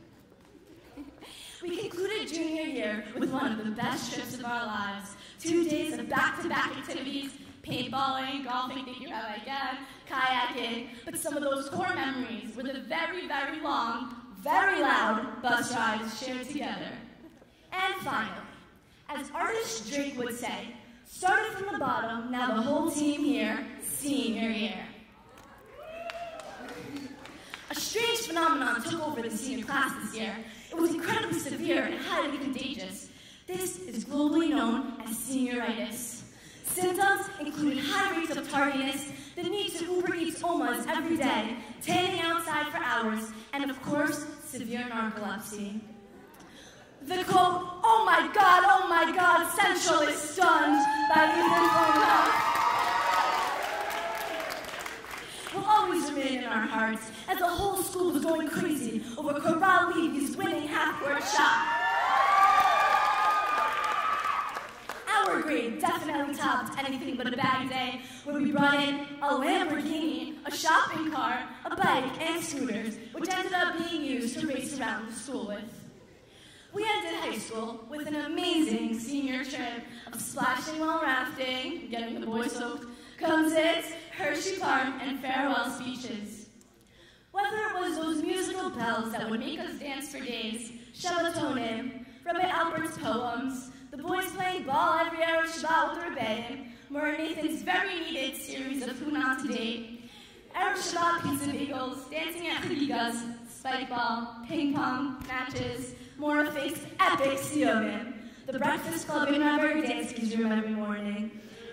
We concluded junior year with one of the best trips of our lives. 2 days of back-to-back activities, paintballing, golfing, thank you, Rabbi, again, kayaking, but some of those core memories were the very, very long, very loud bus rides shared together. And finally, as artist Drake would say, started from the bottom, now the whole team here, senior year. A strange phenomenon took over the senior class this year. It was incredibly severe and highly contagious. This is globally known as senioritis. Symptoms included high rates of tardiness, the need to Uber Eats Omas every day, tanning outside for hours, and of course, severe narcolepsy. The quote, oh my God, Central is stunned by Ethan Hanc will always remain in our hearts as the whole school was going crazy over Coral Levy's winning half-court shot. Our grade definitely topped anything but a bag day, where we brought in a Lamborghini, a shopping cart, a bike, and scooters, which ended up being used to race around the school with. We ended high school with an amazing senior trip of splashing while rafting, getting the boys soaked, concerts, Hershey Park, and farewell speeches. Whether it was those musical bells that would make us dance for days, Shabbatonim, Rabbi Albert's poems, the boys playing ball every Erev Shabbat with the Rebbeim, Murray Nathan's very needed series of Who Not to Date, Erev Shabbat pizza bagels, dancing at Chagigas, spike ball, ping pong, matches, Mora Fake's epic Sionim, the breakfast club in my Dansky's room every morning.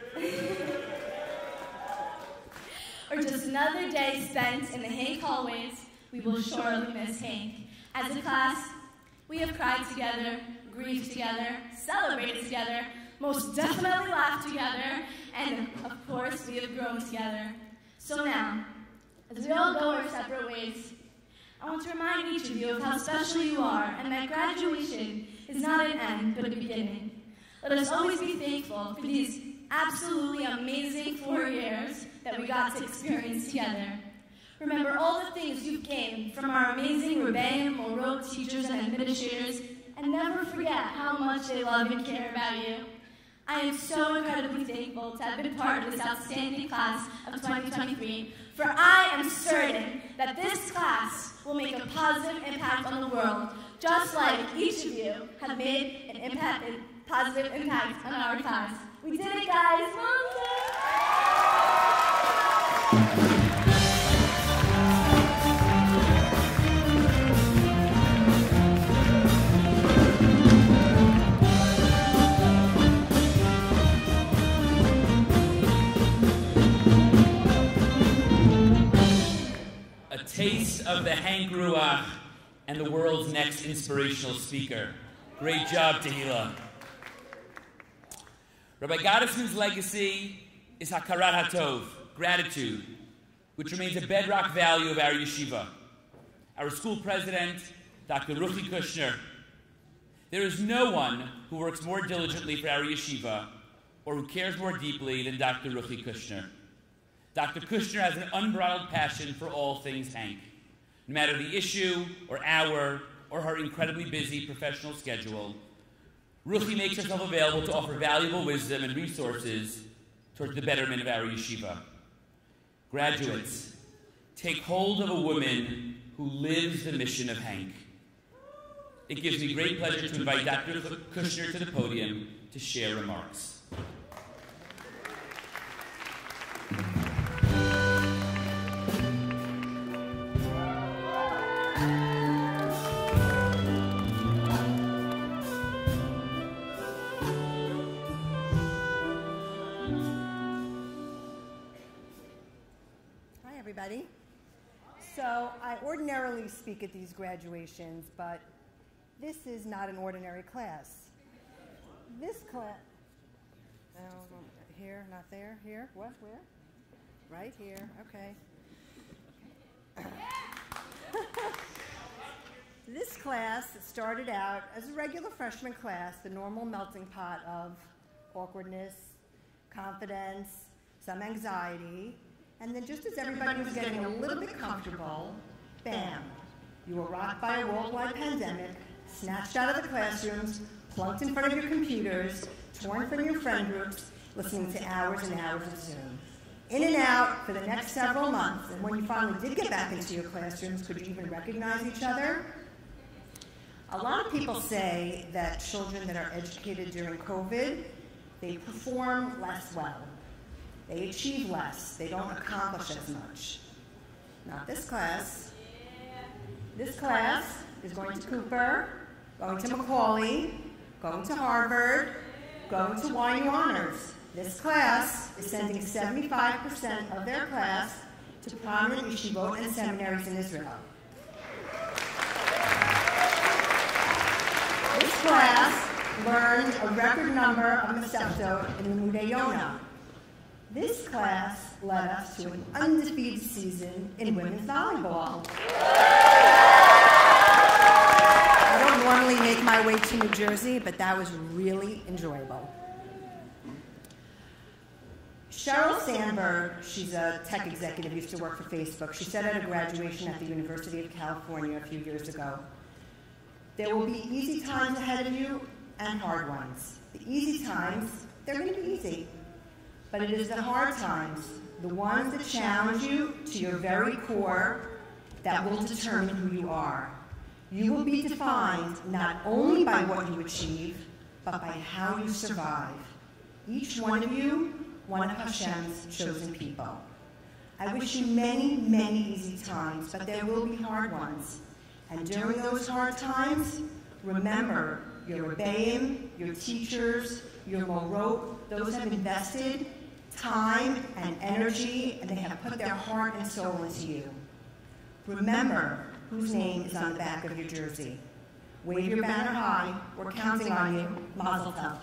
Or just another day spent in the Hanc hallways, we will surely miss Hanc. As a class, we have cried together, grieved together, celebrated together, most definitely laughed together, and of course, we have grown together. So now, as we all go our separate ways, I want to remind each of you of how special you are, and that graduation is not an end, but a beginning. Let us always be thankful for these absolutely amazing 4 years that we got to experience together. Remember all the things you've gained from our amazing Rebbeim, Moreau teachers and administrators, and never forget how much they love and care about you. I am so incredibly thankful to have been part of this outstanding class of 2023, for I am certain that this class will make a positive impact on the world, just like each of you have made a positive impact on our class. We did it, guys! A taste of the Hanc Ruach and the world's next inspirational speaker. Great job, Tehila. Rabbi Gottesman's legacy is Hakarat HaTov, gratitude, which remains a bedrock value of our yeshiva. Our school president, Dr. Ruchi Kushner. There is no one who works more diligently for our yeshiva or who cares more deeply than Dr. Ruchi Kushner. Dr. Kushner has an unbridled passion for all things Hanc. No matter the issue or hour or her incredibly busy professional schedule, Ruchi makes herself available to offer valuable wisdom and resources towards the betterment of our yeshiva. Graduates, take hold of a woman who lives the mission of Hanc. It gives me great pleasure to invite Dr. Kushner to the podium to share remarks. everybody. So I ordinarily speak at these graduations, but this is not an ordinary class. This class, here, not there, here, what, where? Right here, okay. This class started out as a regular freshman class, the normal melting pot of awkwardness, confidence, some anxiety, and then just as everybody was getting a little bit comfortable, bam, you were rocked by a worldwide pandemic, snatched out of the classrooms, plunked in front of your computers, torn from your friend groups, listening to hours and hours of Zoom. In and out for the next several months, and when you finally did get back into your classrooms, could you even recognize each other? A lot of people say that children that are educated during COVID, they perform less well. They achieve less. They don't accomplish as much. Not this class. This class is going to Cooper, going to Macaulay, going to Harvard, going to YU Honors. This class is sending 75% of their class to prominent yeshivot and seminaries in Israel. This class learned a record number of Masechtot in Limudei Yonah. This class led us to an undefeated season in women's volleyball. I don't normally make my way to New Jersey, but that was really enjoyable. Sheryl Sandberg, she's a tech executive, used to work for Facebook. She said at a graduation at the University of California a few years ago, there will be easy times ahead of you and hard ones. The easy times, they're going to be easy. But it is the hard times, the ones that challenge you to your very core, that will determine who you are. You will be defined not only by what you achieve, but by how you survive. Each one of you, one of Hashem's chosen people. I wish you many, many easy times, but there will be hard ones. And during those hard times, remember your rebbeim, your teachers, your morot, those have invested time and energy, and they have put their heart and soul into you. Remember whose name is on the back of your jersey. Wave your banner high. We're counting on you. Mazel tov.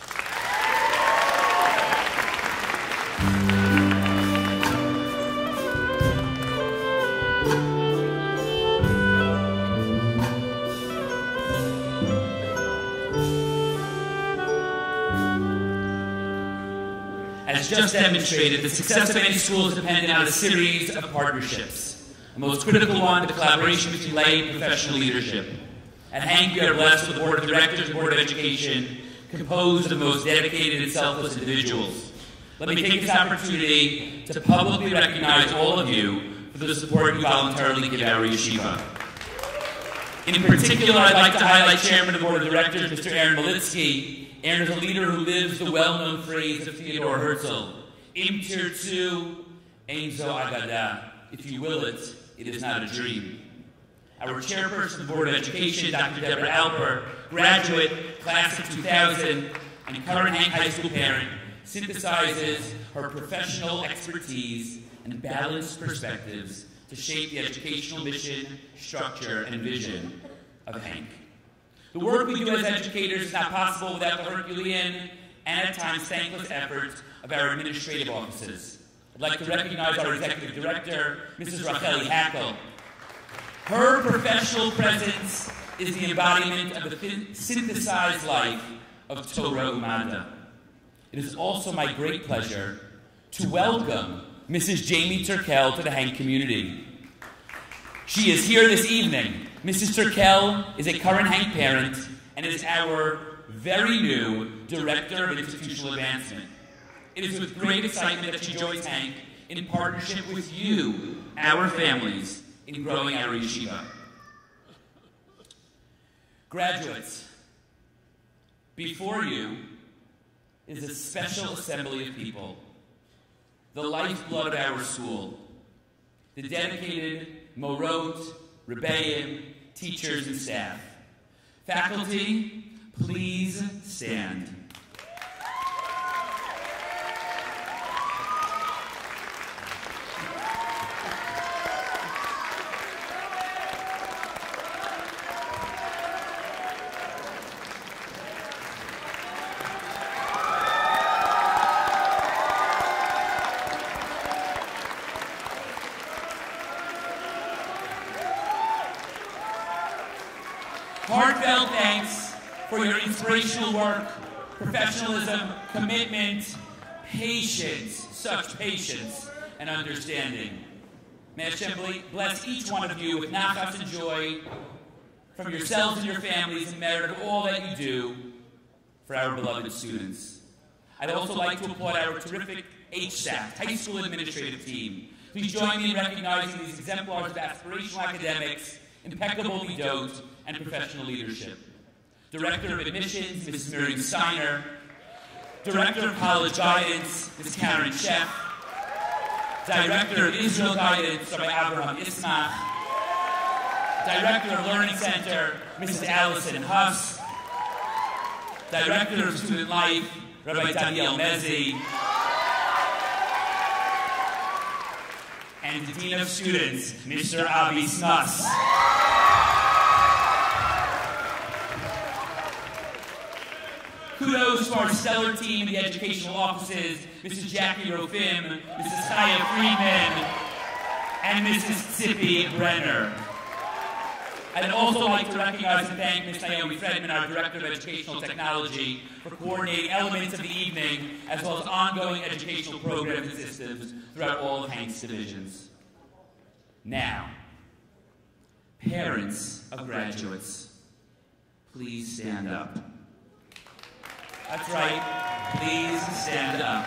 As just demonstrated, the success of any school is dependent on a series of partnerships. The most critical one, the collaboration between lay and professional leadership. At Hanc, we are blessed with a board of directors and board of education composed of the most dedicated and selfless individuals. Let me take this opportunity to publicly recognize all of you for the support you voluntarily give our yeshiva. In particular, I'd like to highlight Chairman of the Board of Directors, Mr. Aaron Malitsky. Aaron is a leader who lives the well-known phrase of Theodore Herzl, Im tirtzu, ein zo agada. If you will it, it is not a dream. Our chairperson of the Board of Education, Dr. Deborah Alper, graduate, class of 2000, and current Hanc High School parent, synthesizes her professional expertise and balanced perspectives to shape the educational mission, structure, and vision of Hanc. The work we do as educators is not possible without the Herculean and at times thankless efforts of our administrative offices. I'd like to recognize our executive director, Mrs. Racheli Hackel. Her professional presence is the embodiment of the synthesized life of Torah Umada. It is also my great pleasure to welcome Mrs. Jamie Turkel to the Hanc community. She is here this evening. Mrs. Turkel is a current Hanc parent and is our very new Director of Institutional Advancement. It is with great excitement that she joins Hanc in partnership with you, our families, in growing our yeshiva. Graduates, before you is a special assembly of people, the lifeblood of our school, the dedicated morot, rebbeim, teachers, and staff. Faculty, please stand. heartfelt thanks for your inspirational work, professionalism, commitment, patience, such patience and understanding. May Hashem bless each one of you with nachas and joy from yourselves and your families in merit of all that you do for our beloved students. I'd also like to applaud our terrific HSAC, High School Administrative Team. Please join me in recognizing these exemplars of aspirational academics, impeccable midot, and professional leadership. Director of Admissions, Mrs. Miriam Steiner. Director of College Guidance, Ms. Karen Sheff. Director of Israel Guidance, Rabbi Abraham Ismach. Director of Learning Center, Mrs. Allison Huss. Director of Student Life, Rabbi Daniel Mezi. And the Dean of Students, Mr. Avi Snuss. Kudos to our stellar team, the educational offices, Mrs. Jackie Rofim, Mrs. Chaya Friedman, and Mrs. Tzippi Brenner. I'd also like to recognize and thank Ms. Naomi Fredman, our Director of Educational Technology, for coordinating elements of the evening, as well as ongoing educational programs and systems throughout all of Hanc's divisions. Now, parents of graduates, please stand up. That's right, please stand up.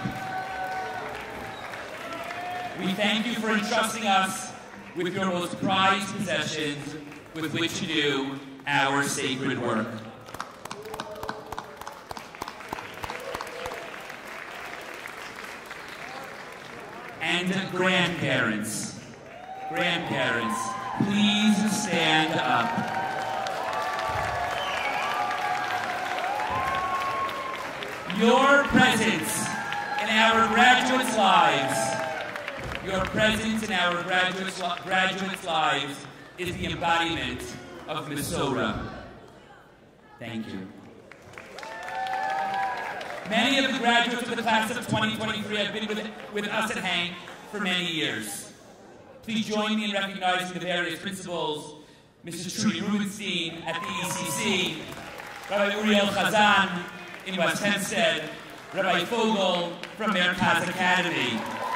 We thank you for entrusting us with your most prized possessions with which to do our sacred work. And grandparents, please stand up. Your presence in our graduates' lives, is the embodiment of Mesorah. Thank you. Many of the graduates of the class of 2023 have been with us at Hanc for many years. Please join me in recognizing the various principals, Mrs. Trudy Rubenstein at the ECC, Rabbi Uriel Chazan in West Hempstead, Rabbi Fogel from Merkaz Academy,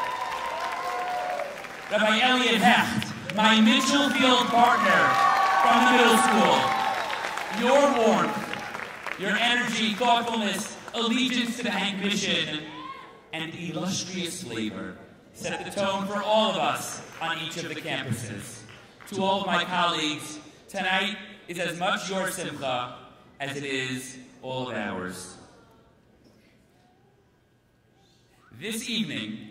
Rabbi Elliot Hecht, my Mitchellfield partner from the middle school. Your warmth, your energy, thoughtfulness, allegiance to the Hanc mission, and illustrious flavor set the tone for all of us on each of the campuses. To all of my colleagues, tonight is as much your simcha as it is all of ours. This evening,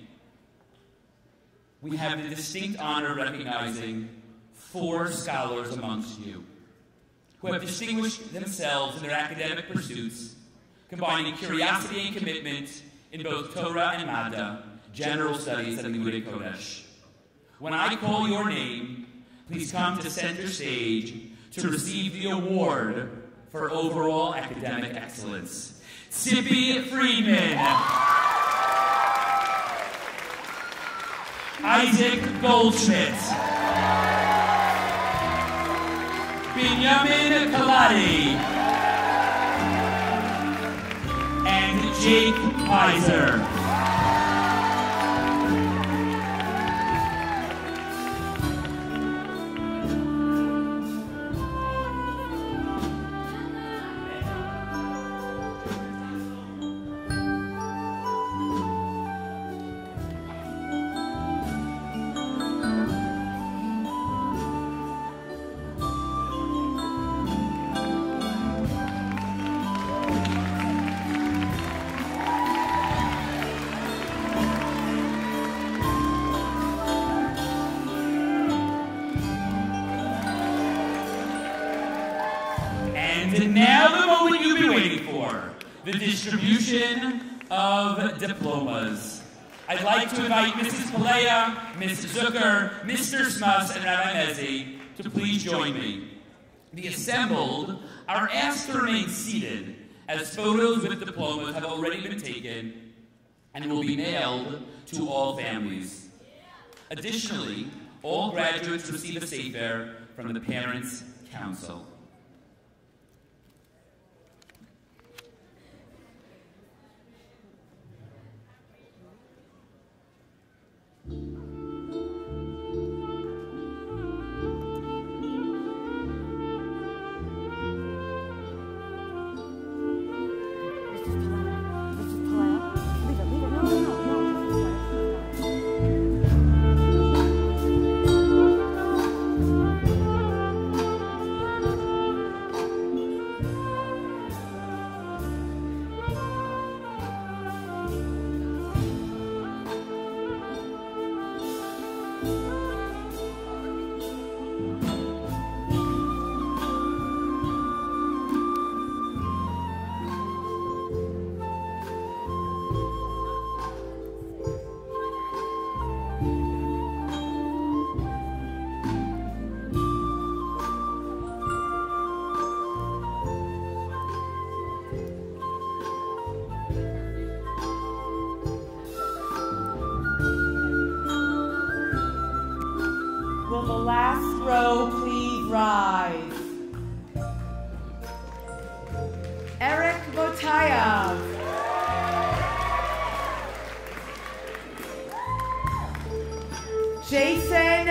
we have the distinct honor of recognizing 4 scholars amongst you who have distinguished themselves in their academic pursuits, combining curiosity and commitment in both Torah and Madda, general studies and Limudei Kodesh. When I call your name, please come to center stage to receive the award for overall academic excellence. Tzippi Friedman, Isaac Goldschmidt, Binyamin Kaladi, and Jake Kaiser. And now the moment you've been waiting for, the distribution of diplomas. I'd like to invite Mrs. Palea, Ms. Zucker, Mr. Smuss, and Rabbi Mezi to please join me. The assembled are asked to remain seated as photos with diplomas have already been taken and will be mailed to all families. Additionally, all graduates receive a sefer from the Parents' Council.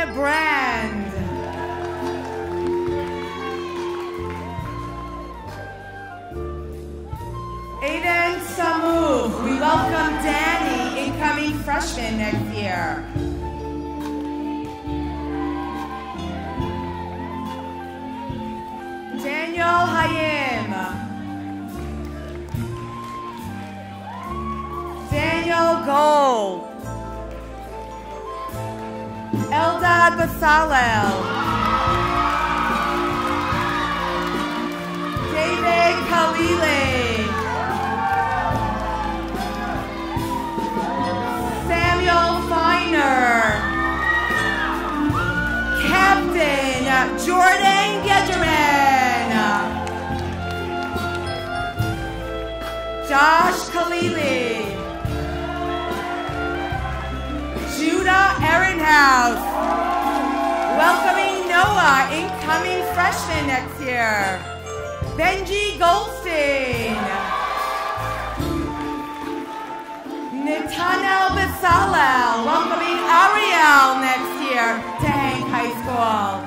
Brand. Aiden Samu, we welcome Danny, incoming freshman next year. Daniel Hayim. Daniel Gold. Eldad Basalel. David Khalili. Samuel Feiner. Captain Jordan Gedgerman. Josh Khalili. Judah Ehrenhaus. Welcoming Noah, incoming freshman next year. Benji Goldstein. Netanel Besalel, welcoming Ariel next year to Hanc High School.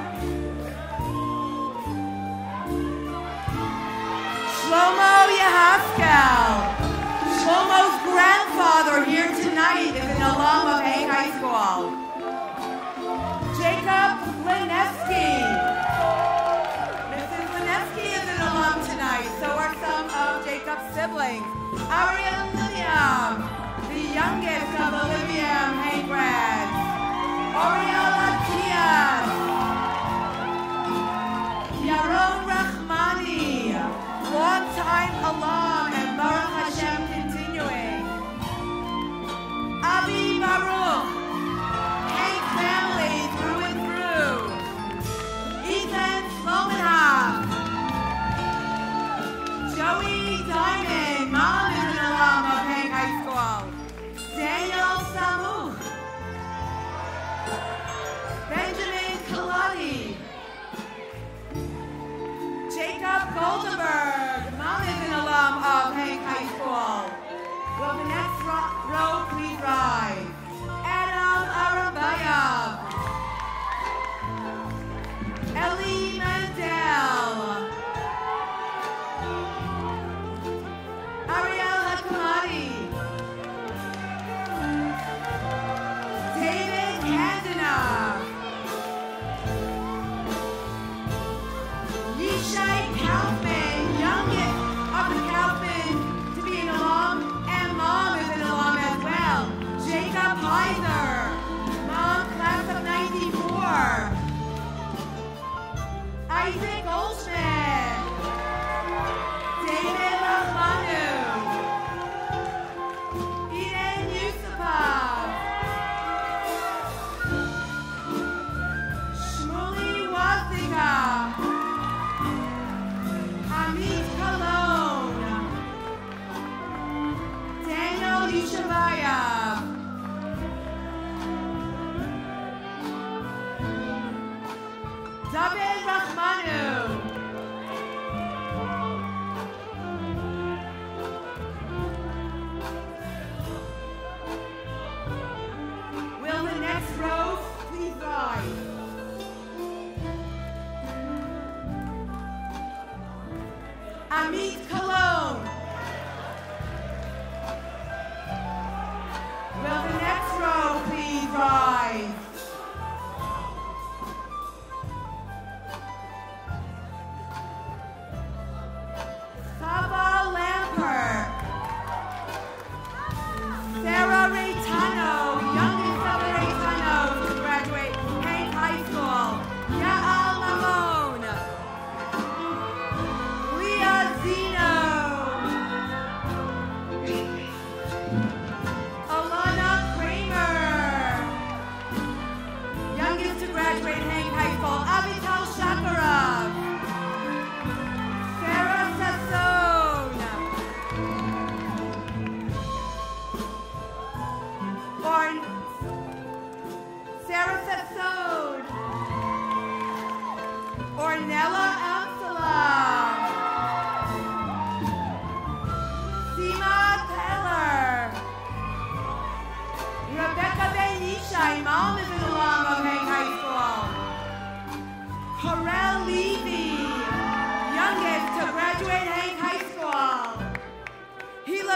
Shlomo Yehaskel. Shlomo's grandfather here tonight is an alum of Hanc High School. Jacob Lineski. Mrs. Lineski is an alum tonight, so are some of Jacob's siblings. Ariel William, the youngest of the Livium Hanc grads. Oriel Atias. Yaron Rahmani, long-time alum and Baruch Hashem continuing. Avi Baruch, Hanc family through and through. Ethan Slomanhoff. Joey Diamond, mom is an alum of Hanc High School. Daniel Samuch.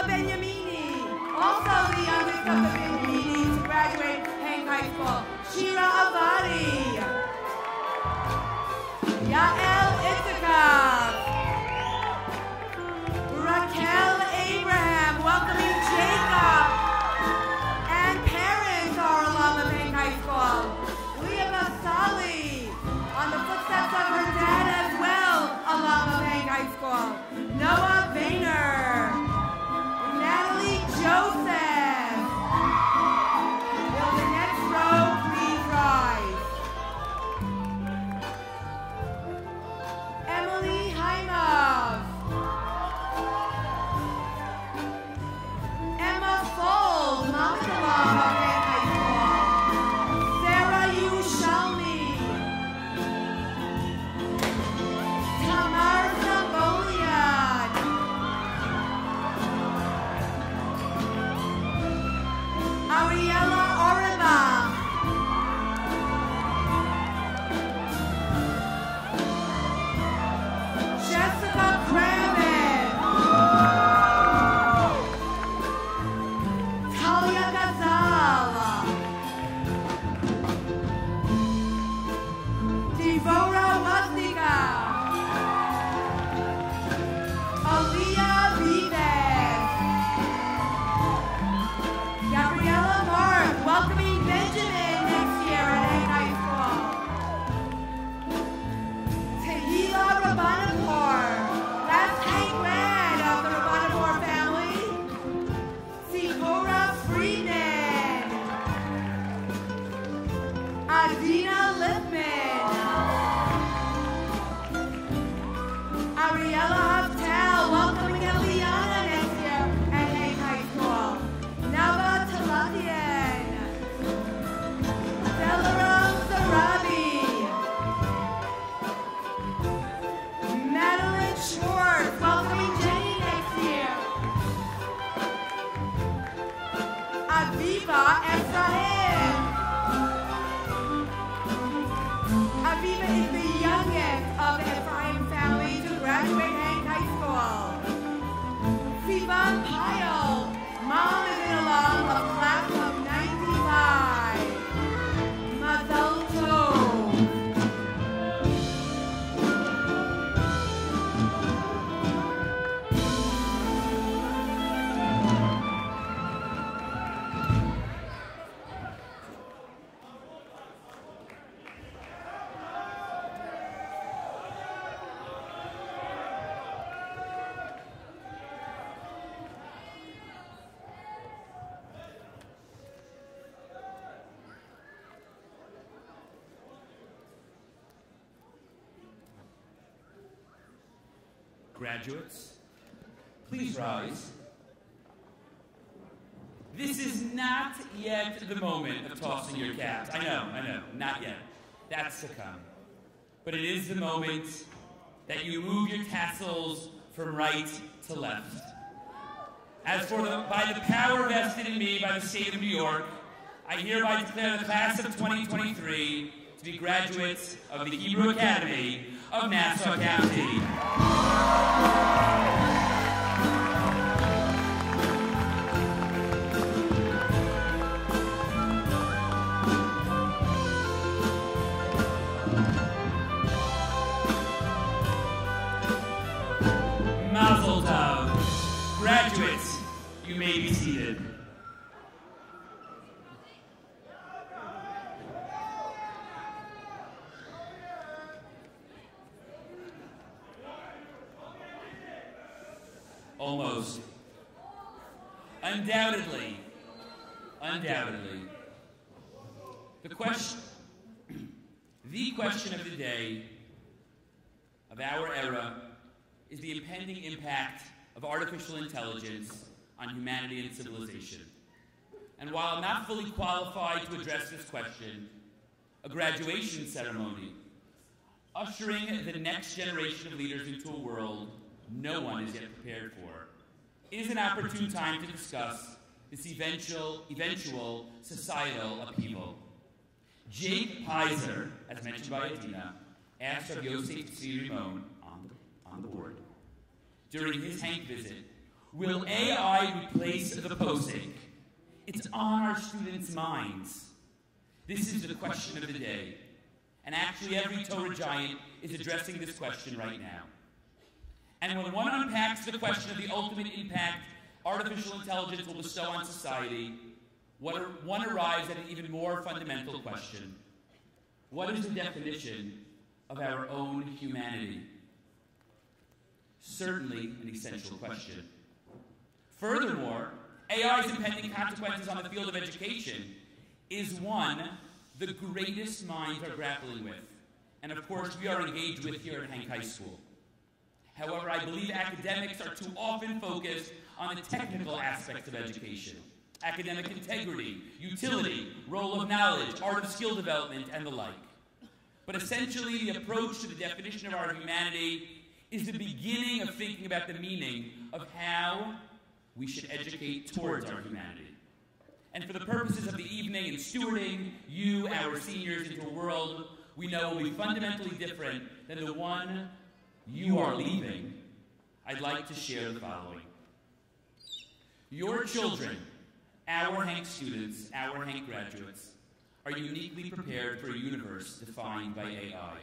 Ariella Beniamini, also the youngest of the Beniaminis to graduate Hanc High School. Shira Avadi, Yael Itzikov, Raquel Abraham, welcoming Jacob, and parents are alum of Hanc High School. Leah Masali, on the footsteps of her dad as well, alum of Hanc High School. Noah Vayner, Natalie Joseph. Will the next row please rise? Emily Haimov, Emma Fold, Mama's alum of Hanc High School. Sarah Yerushalmi, Tamar Zambolian, Ariella Orima, Jessica Kravitz, Talia Gazal, Devora Woznica, Aaliyah Vives, Gabriella Mark, welcoming Benjamin next year at Hanc High School. Tehila Rabanapur, that's Hank Red of the Rabanapur family. Sihora Friedman, Adina Lipman, Ariella Haftel, welcoming Eliana next year at Hanc High School. Nava Talatian, Delaram Sarabi, Madeline Schwartz, welcoming Jenny next year. Aviva Esrahim. Aviva is the youngest of the Ephraim family to graduate Hanc High School. Sivan Pyle, mom is an alum of class of 95. Mazel tov. Graduates, please rise. This is not yet the moment of tossing your caps. I know, not yet. That's to come. But it is the moment that you move your tassels from right to left. As for by the power vested in me by the state of New York, I hereby declare the class of 2023 to be graduates of the Hebrew Academy of Nassau County. Mazel tov. Graduates, you may be seated. Almost. Undoubtedly. The question of the day, of our era, is the impending impact of artificial intelligence on humanity and civilization. And while I'm not fully qualified to address this question, a graduation ceremony, ushering the next generation of leaders into a world no one is yet prepared for, is an opportune time to discuss this eventual societal upheaval. Jake Pizer, as mentioned by Adina, asked of Yosef Tzvi Rimon on the board during his Hanc visit, Will AI replace the posing? It's on our students' minds. This is the question of the day. And actually, every Torah giant is addressing this question right now. And when one unpacks the question of the ultimate impact artificial intelligence will bestow on society, one arrives at an even more fundamental question. What is the definition of our own humanity? Certainly an essential question. Furthermore, AI's impending consequences on the field of education is one the greatest minds are grappling with, and of course we are engaged with here at Hanc High School. However, I believe academics are too often focused on the technical aspects of education. Academic integrity, utility, role of knowledge, art of skill development, and the like. But essentially, the approach to the definition of our humanity is the beginning of thinking about the meaning of how we should educate towards our humanity. And for the purposes of the evening and stewarding you, our seniors, into a world we know will be fundamentally different than the one you are leaving, I'd like to share the following. Your children, our Hanc students, our Hanc graduates, are uniquely prepared for a universe defined by AI.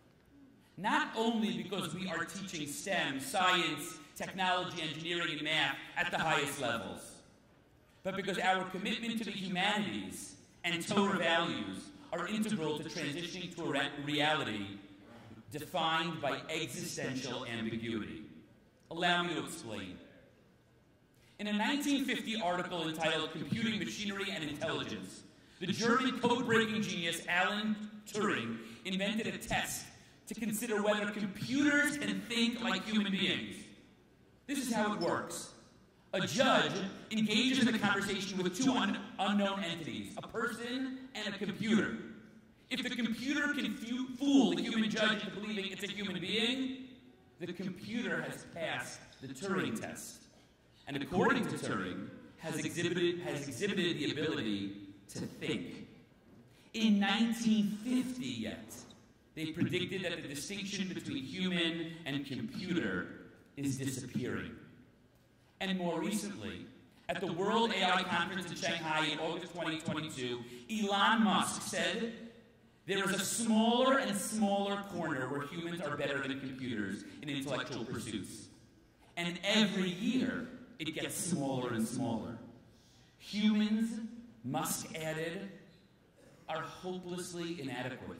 Not only because we are teaching STEM, science, technology, engineering, and math at the highest levels, but because our commitment to the humanities and Torah values are integral to transitioning to a reality defined by existential ambiguity. Allow me to explain. In a 1950 article entitled Computing, Machinery, and Intelligence, the German code-breaking genius Alan Turing invented a test to consider whether computers can think like human beings. This is how it works. A judge engages in a conversation with two unknown entities, a person and a computer. If the computer can fool the human judge into believing it's a human being, the computer has passed the Turing test. And according to Turing, has exhibited the ability to think. In 1950 yet, they predicted that the distinction between human and computer is disappearing. And more recently, at the World AI Conference in Shanghai in August 2022, Elon Musk said there is a smaller and smaller corner where humans are better than computers in intellectual pursuits. And every year, it gets smaller and smaller. Humans, Musk added, are hopelessly inadequate.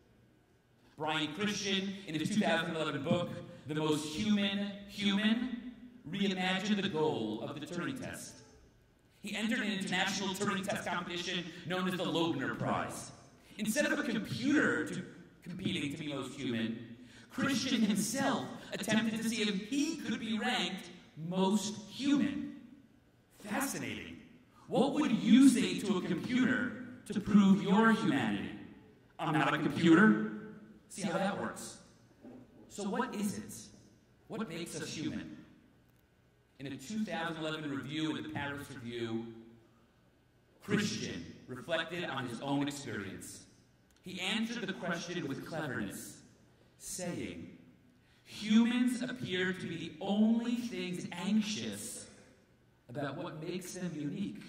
Brian Christian, in his 2011 book, The Most Human, reimagined the goal of the Turing test. He entered an international Turing test competition known as the Loebner Prize. Instead of a computer competing to be most human, Christian himself attempted to see if he could be ranked most human. Fascinating. What would you say to a computer to prove your humanity? I'm not a computer. See how that works. So what is it? What makes us human? In a 2011 review in the Paris Review, Christian reflected on his own experience. He answered the question with cleverness, saying, humans appear to be the only things anxious about what makes them unique.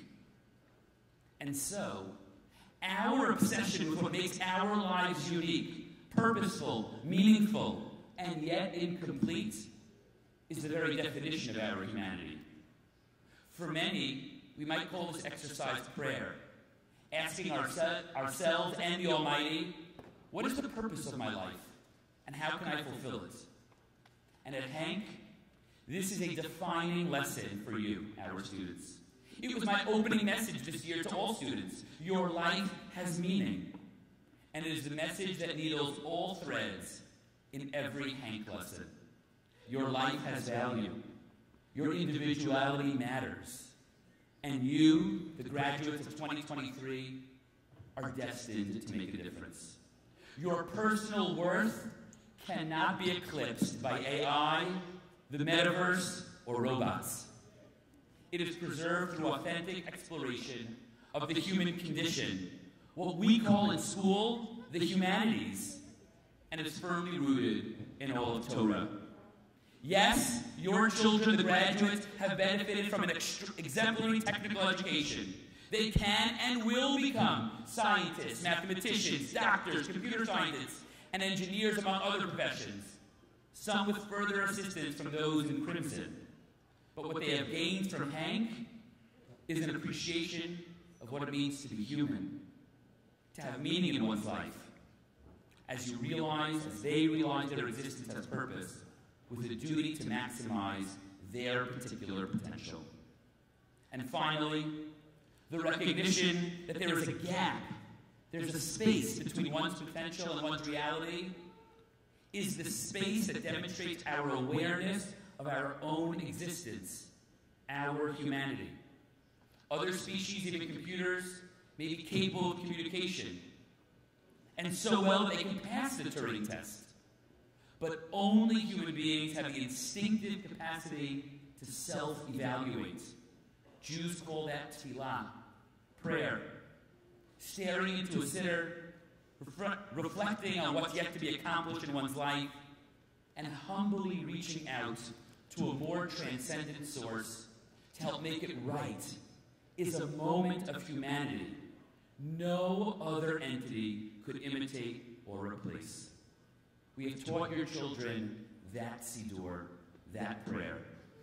And so, our obsession with what makes our lives unique, purposeful, meaningful, and yet incomplete is the very definition of our humanity. For many, we might call this exercise prayer, asking ourselves and the Almighty, what is the purpose of my life, and how can I fulfill it? And at Hanc, this is a defining lesson for you, our students. It was my opening message this year to all students. Your life has meaning. And it is the message that needles all threads in every Hanc lesson. Your life has value. Your individuality matters. And you, the graduates of 2023, are destined to make a difference. Your personal worth cannot be eclipsed by AI, the metaverse, or robots. It is preserved through authentic exploration of the human condition, what we call in school the humanities, and is firmly rooted in all of Torah. Yes, your children, the graduates, have benefited from an exemplary technical education. They can and will become scientists, mathematicians, doctors, computer scientists, and engineers, among other professions, some with further assistance from those in crimson. But what they have gained from Hanc is an appreciation of what it means to be human, to have meaning in one's life, as they realize their existence has purpose, with a duty to maximize their particular potential. And finally, the recognition that there is a gap, there's a space between one's potential and one's reality, is the space that demonstrates our awareness of our own existence, our humanity. Other species, even computers, may be capable of communication, and so well that they can pass the Turing test. But only human beings have the instinctive capacity to self-evaluate. Jews call that tefillah, prayer. Staring into a siddur, reflecting on what's yet to be accomplished in one's life, and humbly reaching out to a more transcendent source to help make it right, is a moment of humanity no other entity could imitate or replace. We have taught your children that siddur, that prayer.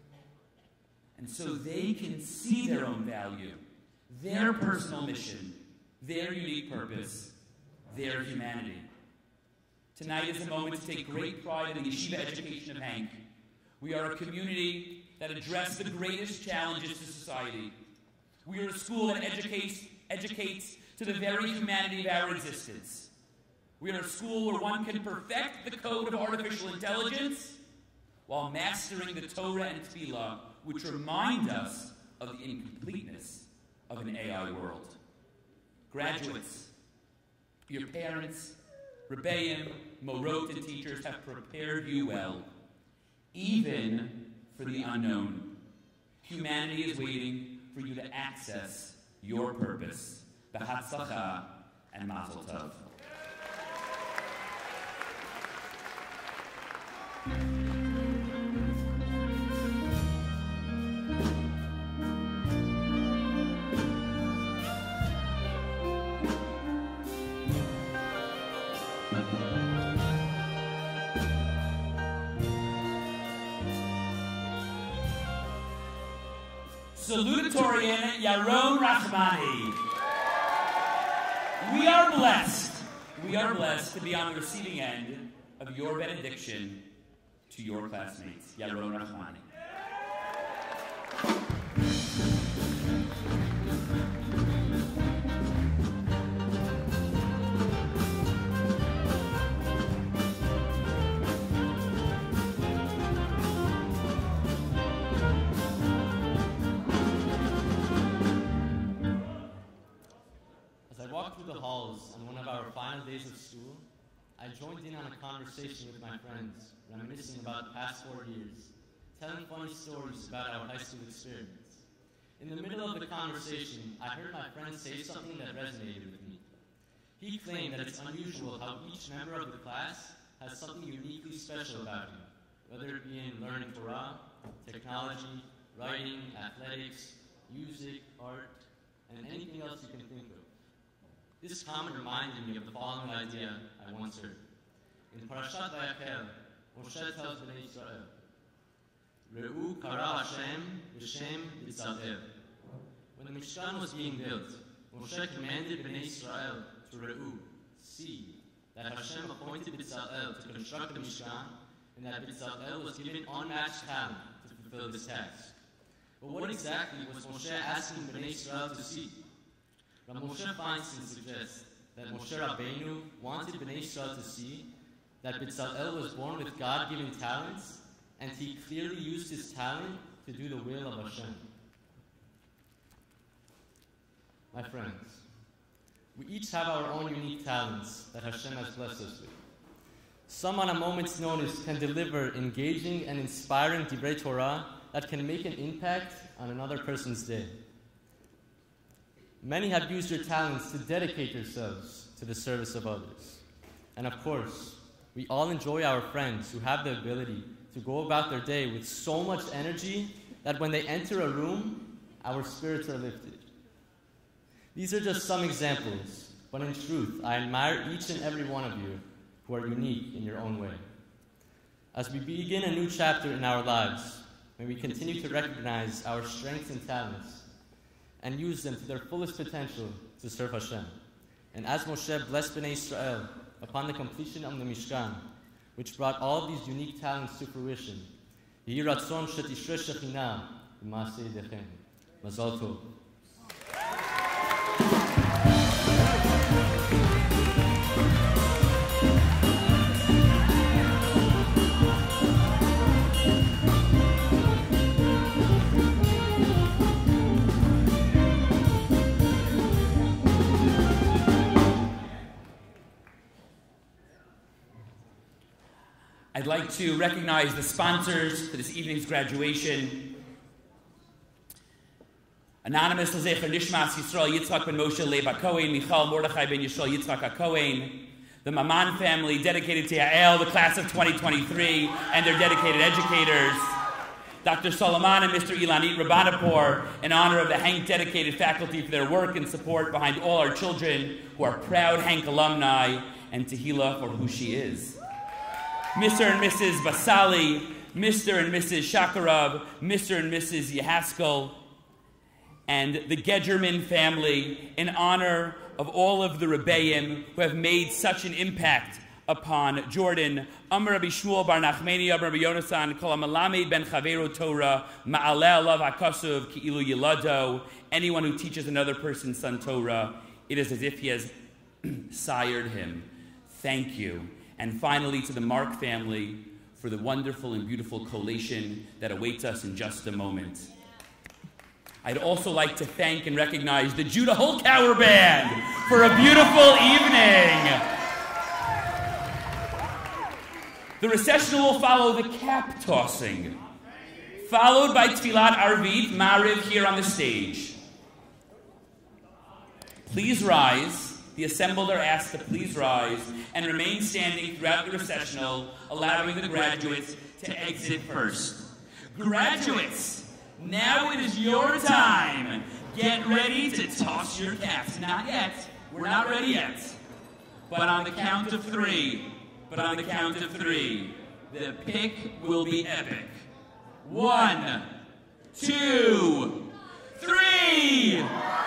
And so they can see their own value, their personal mission, their unique purpose, their humanity. Tonight is a moment to take great pride in the yeshiva education of Hanc. We are a community that addresses the greatest challenges to society. We are a school that educates to the very humanity of our existence. We are a school where one can perfect the code of artificial intelligence while mastering the Torah and Tefillah, which remind us of the incompleteness of an AI world. Graduates, your parents, rebbeim, morot, and teachers have prepared you well, even for the unknown. Humanity is waiting for you to access your purpose. B'hatzlacha and mazel tov. Salutatorian Yaron Rahmani. We are blessed to be on the receiving end of your benediction to your classmates. Yaron Rahmani. Through the halls on one of our final days of school, I joined in on a conversation with my friends, reminiscing about the past 4 years, telling funny stories about our high school experience. In the middle of the conversation, I heard my friend say something that resonated with me. He claimed that it's unusual how each member of the class has something uniquely special about him, whether it be in learning Torah, technology, writing, athletics, music, art, and anything else you can think of. This comment reminded me of the following idea I once heard. In Parashat Vayakhel, Moshe tells Bnei Israel, Re'u kara Hashem v'shem B'tzalel. When the Mishkan was being built, Moshe commanded Bnei Israel to Re'u, see, that Hashem appointed B'tzalel to construct the Mishkan, and that B'tzalel was given unmatched talent to fulfill this task. But what exactly was Moshe asking Bnei Israel to see? Rav Moshe Feinstein suggests that Moshe Rabbeinu wanted Bnei Israel to see that B'tzalel was born with God-given talents, and he clearly used his talent to do the will of Hashem. My friends, we each have our own unique talents that Hashem has blessed us with. Some on a moment's notice can deliver engaging and inspiring Divrei Torah that can make an impact on another person's day. Many have used their talents to dedicate themselves to the service of others. And of course, we all enjoy our friends who have the ability to go about their day with so much energy that when they enter a room, our spirits are lifted. These are just some examples, but in truth, I admire each and every one of you who are unique in your own way. As we begin a new chapter in our lives, may we continue to recognize our strengths and talents and use them to their fullest potential to serve Hashem. And as Moshe blessed Bnei Israel upon the completion of the Mishkan, which brought all of these unique talents to fruition, Yehi ratzon shetishre shechina b'maaseh yedechem. Mazal tov. I'd like to recognize the sponsors for this evening's graduation. Anonymous L'zecher Nishmas Yisrael Yitzchak ben Moshe Leib HaKohen, Michal Mordechai ben Yisrael Yitzchak HaKohen, the Maman family dedicated to Yael, the class of 2023, and their dedicated educators. Dr. Solomon and Mr. Ilanit Rabanapur, in honor of the Hanc dedicated faculty for their work and support behind all our children who are proud Hanc alumni, and Tehillah for who she is. Mr. and Mrs. Basali, Mr. and Mrs. Shakarov, Mr. and Mrs. Yehaskel, and the Gedgerman family, in honor of all of the Rebbeim who have made such an impact upon Jordan. Amar Rabbi Shmuel Bar Nachmani, Rabbi Yonasan, Kol HaMalamed Ben Chaveiro Torah, Ma'aleh Alav HaKasuv Ki'ilu Yilado. Anyone who teaches another person's son Torah, it is as if he has sired him. Thank you. And finally, to the Mark family for the wonderful and beautiful collation that awaits us in just a moment. I'd also like to thank and recognize the Judah Holkauer Band for a beautiful evening. The recessional will follow the cap tossing, followed by Tfilat Arvit Mariv here on the stage. Please rise. The assembled are asked to please rise and remain standing throughout the recessional, allowing the graduates to exit first. Graduates, now it is your time. Get ready to toss your caps. Not yet. We're not ready yet. But on the count of three, the pick will be epic. 1, 2, 3!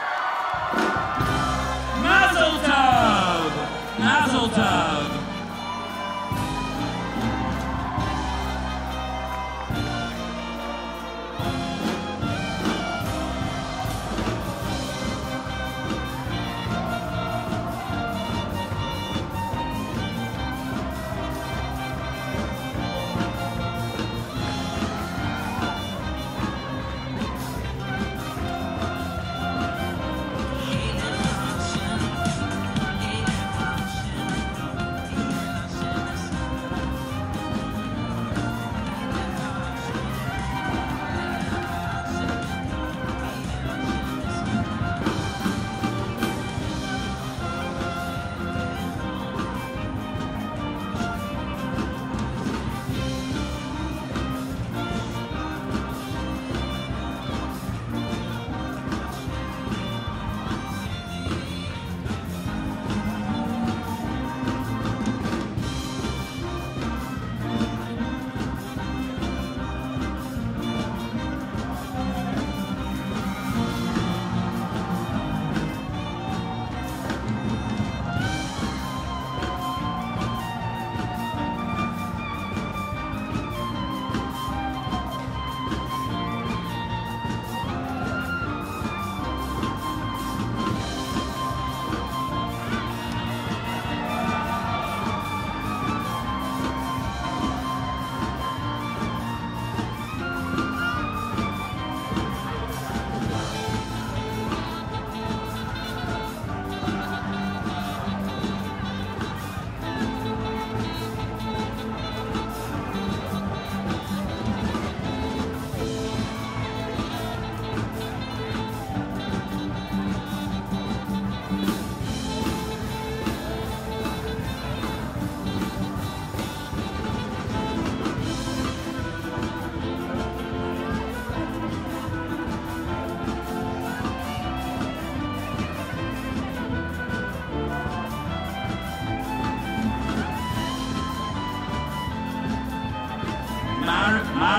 Mazel tov! Mazel tov!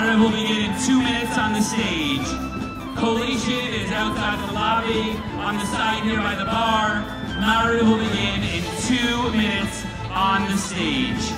Mara will begin in 2 minutes on the stage. Collation is outside the lobby, on the side here by the bar. Mara will begin in 2 minutes on the stage.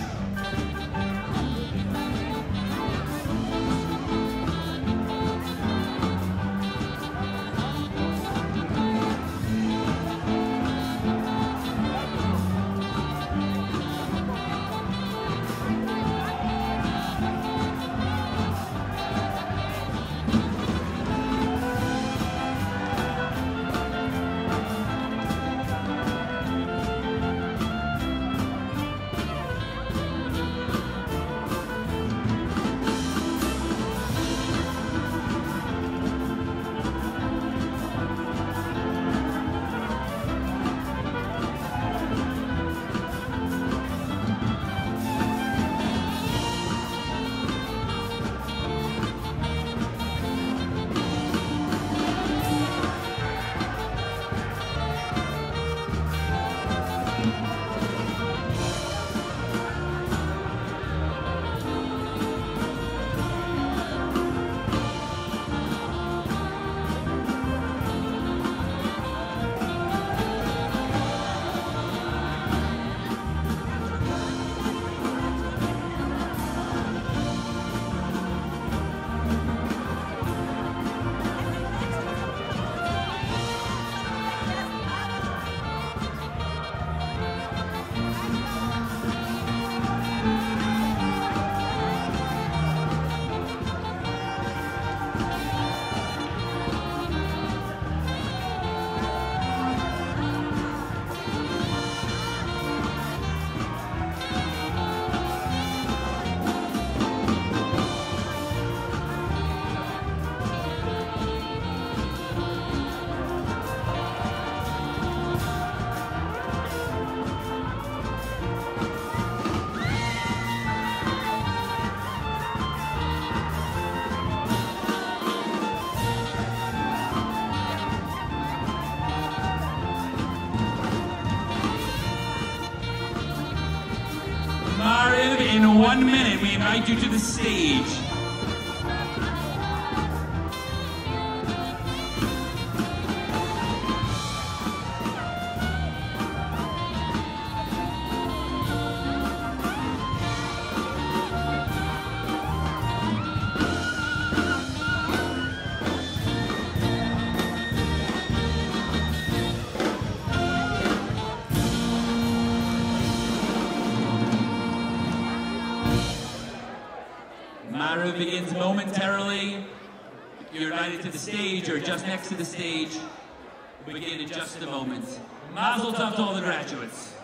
In 1 minute, we invite you to the stage. Mara begins momentarily. You're invited to the stage or just next to the stage. We'll begin in just a moment. Mazel tov to all the graduates.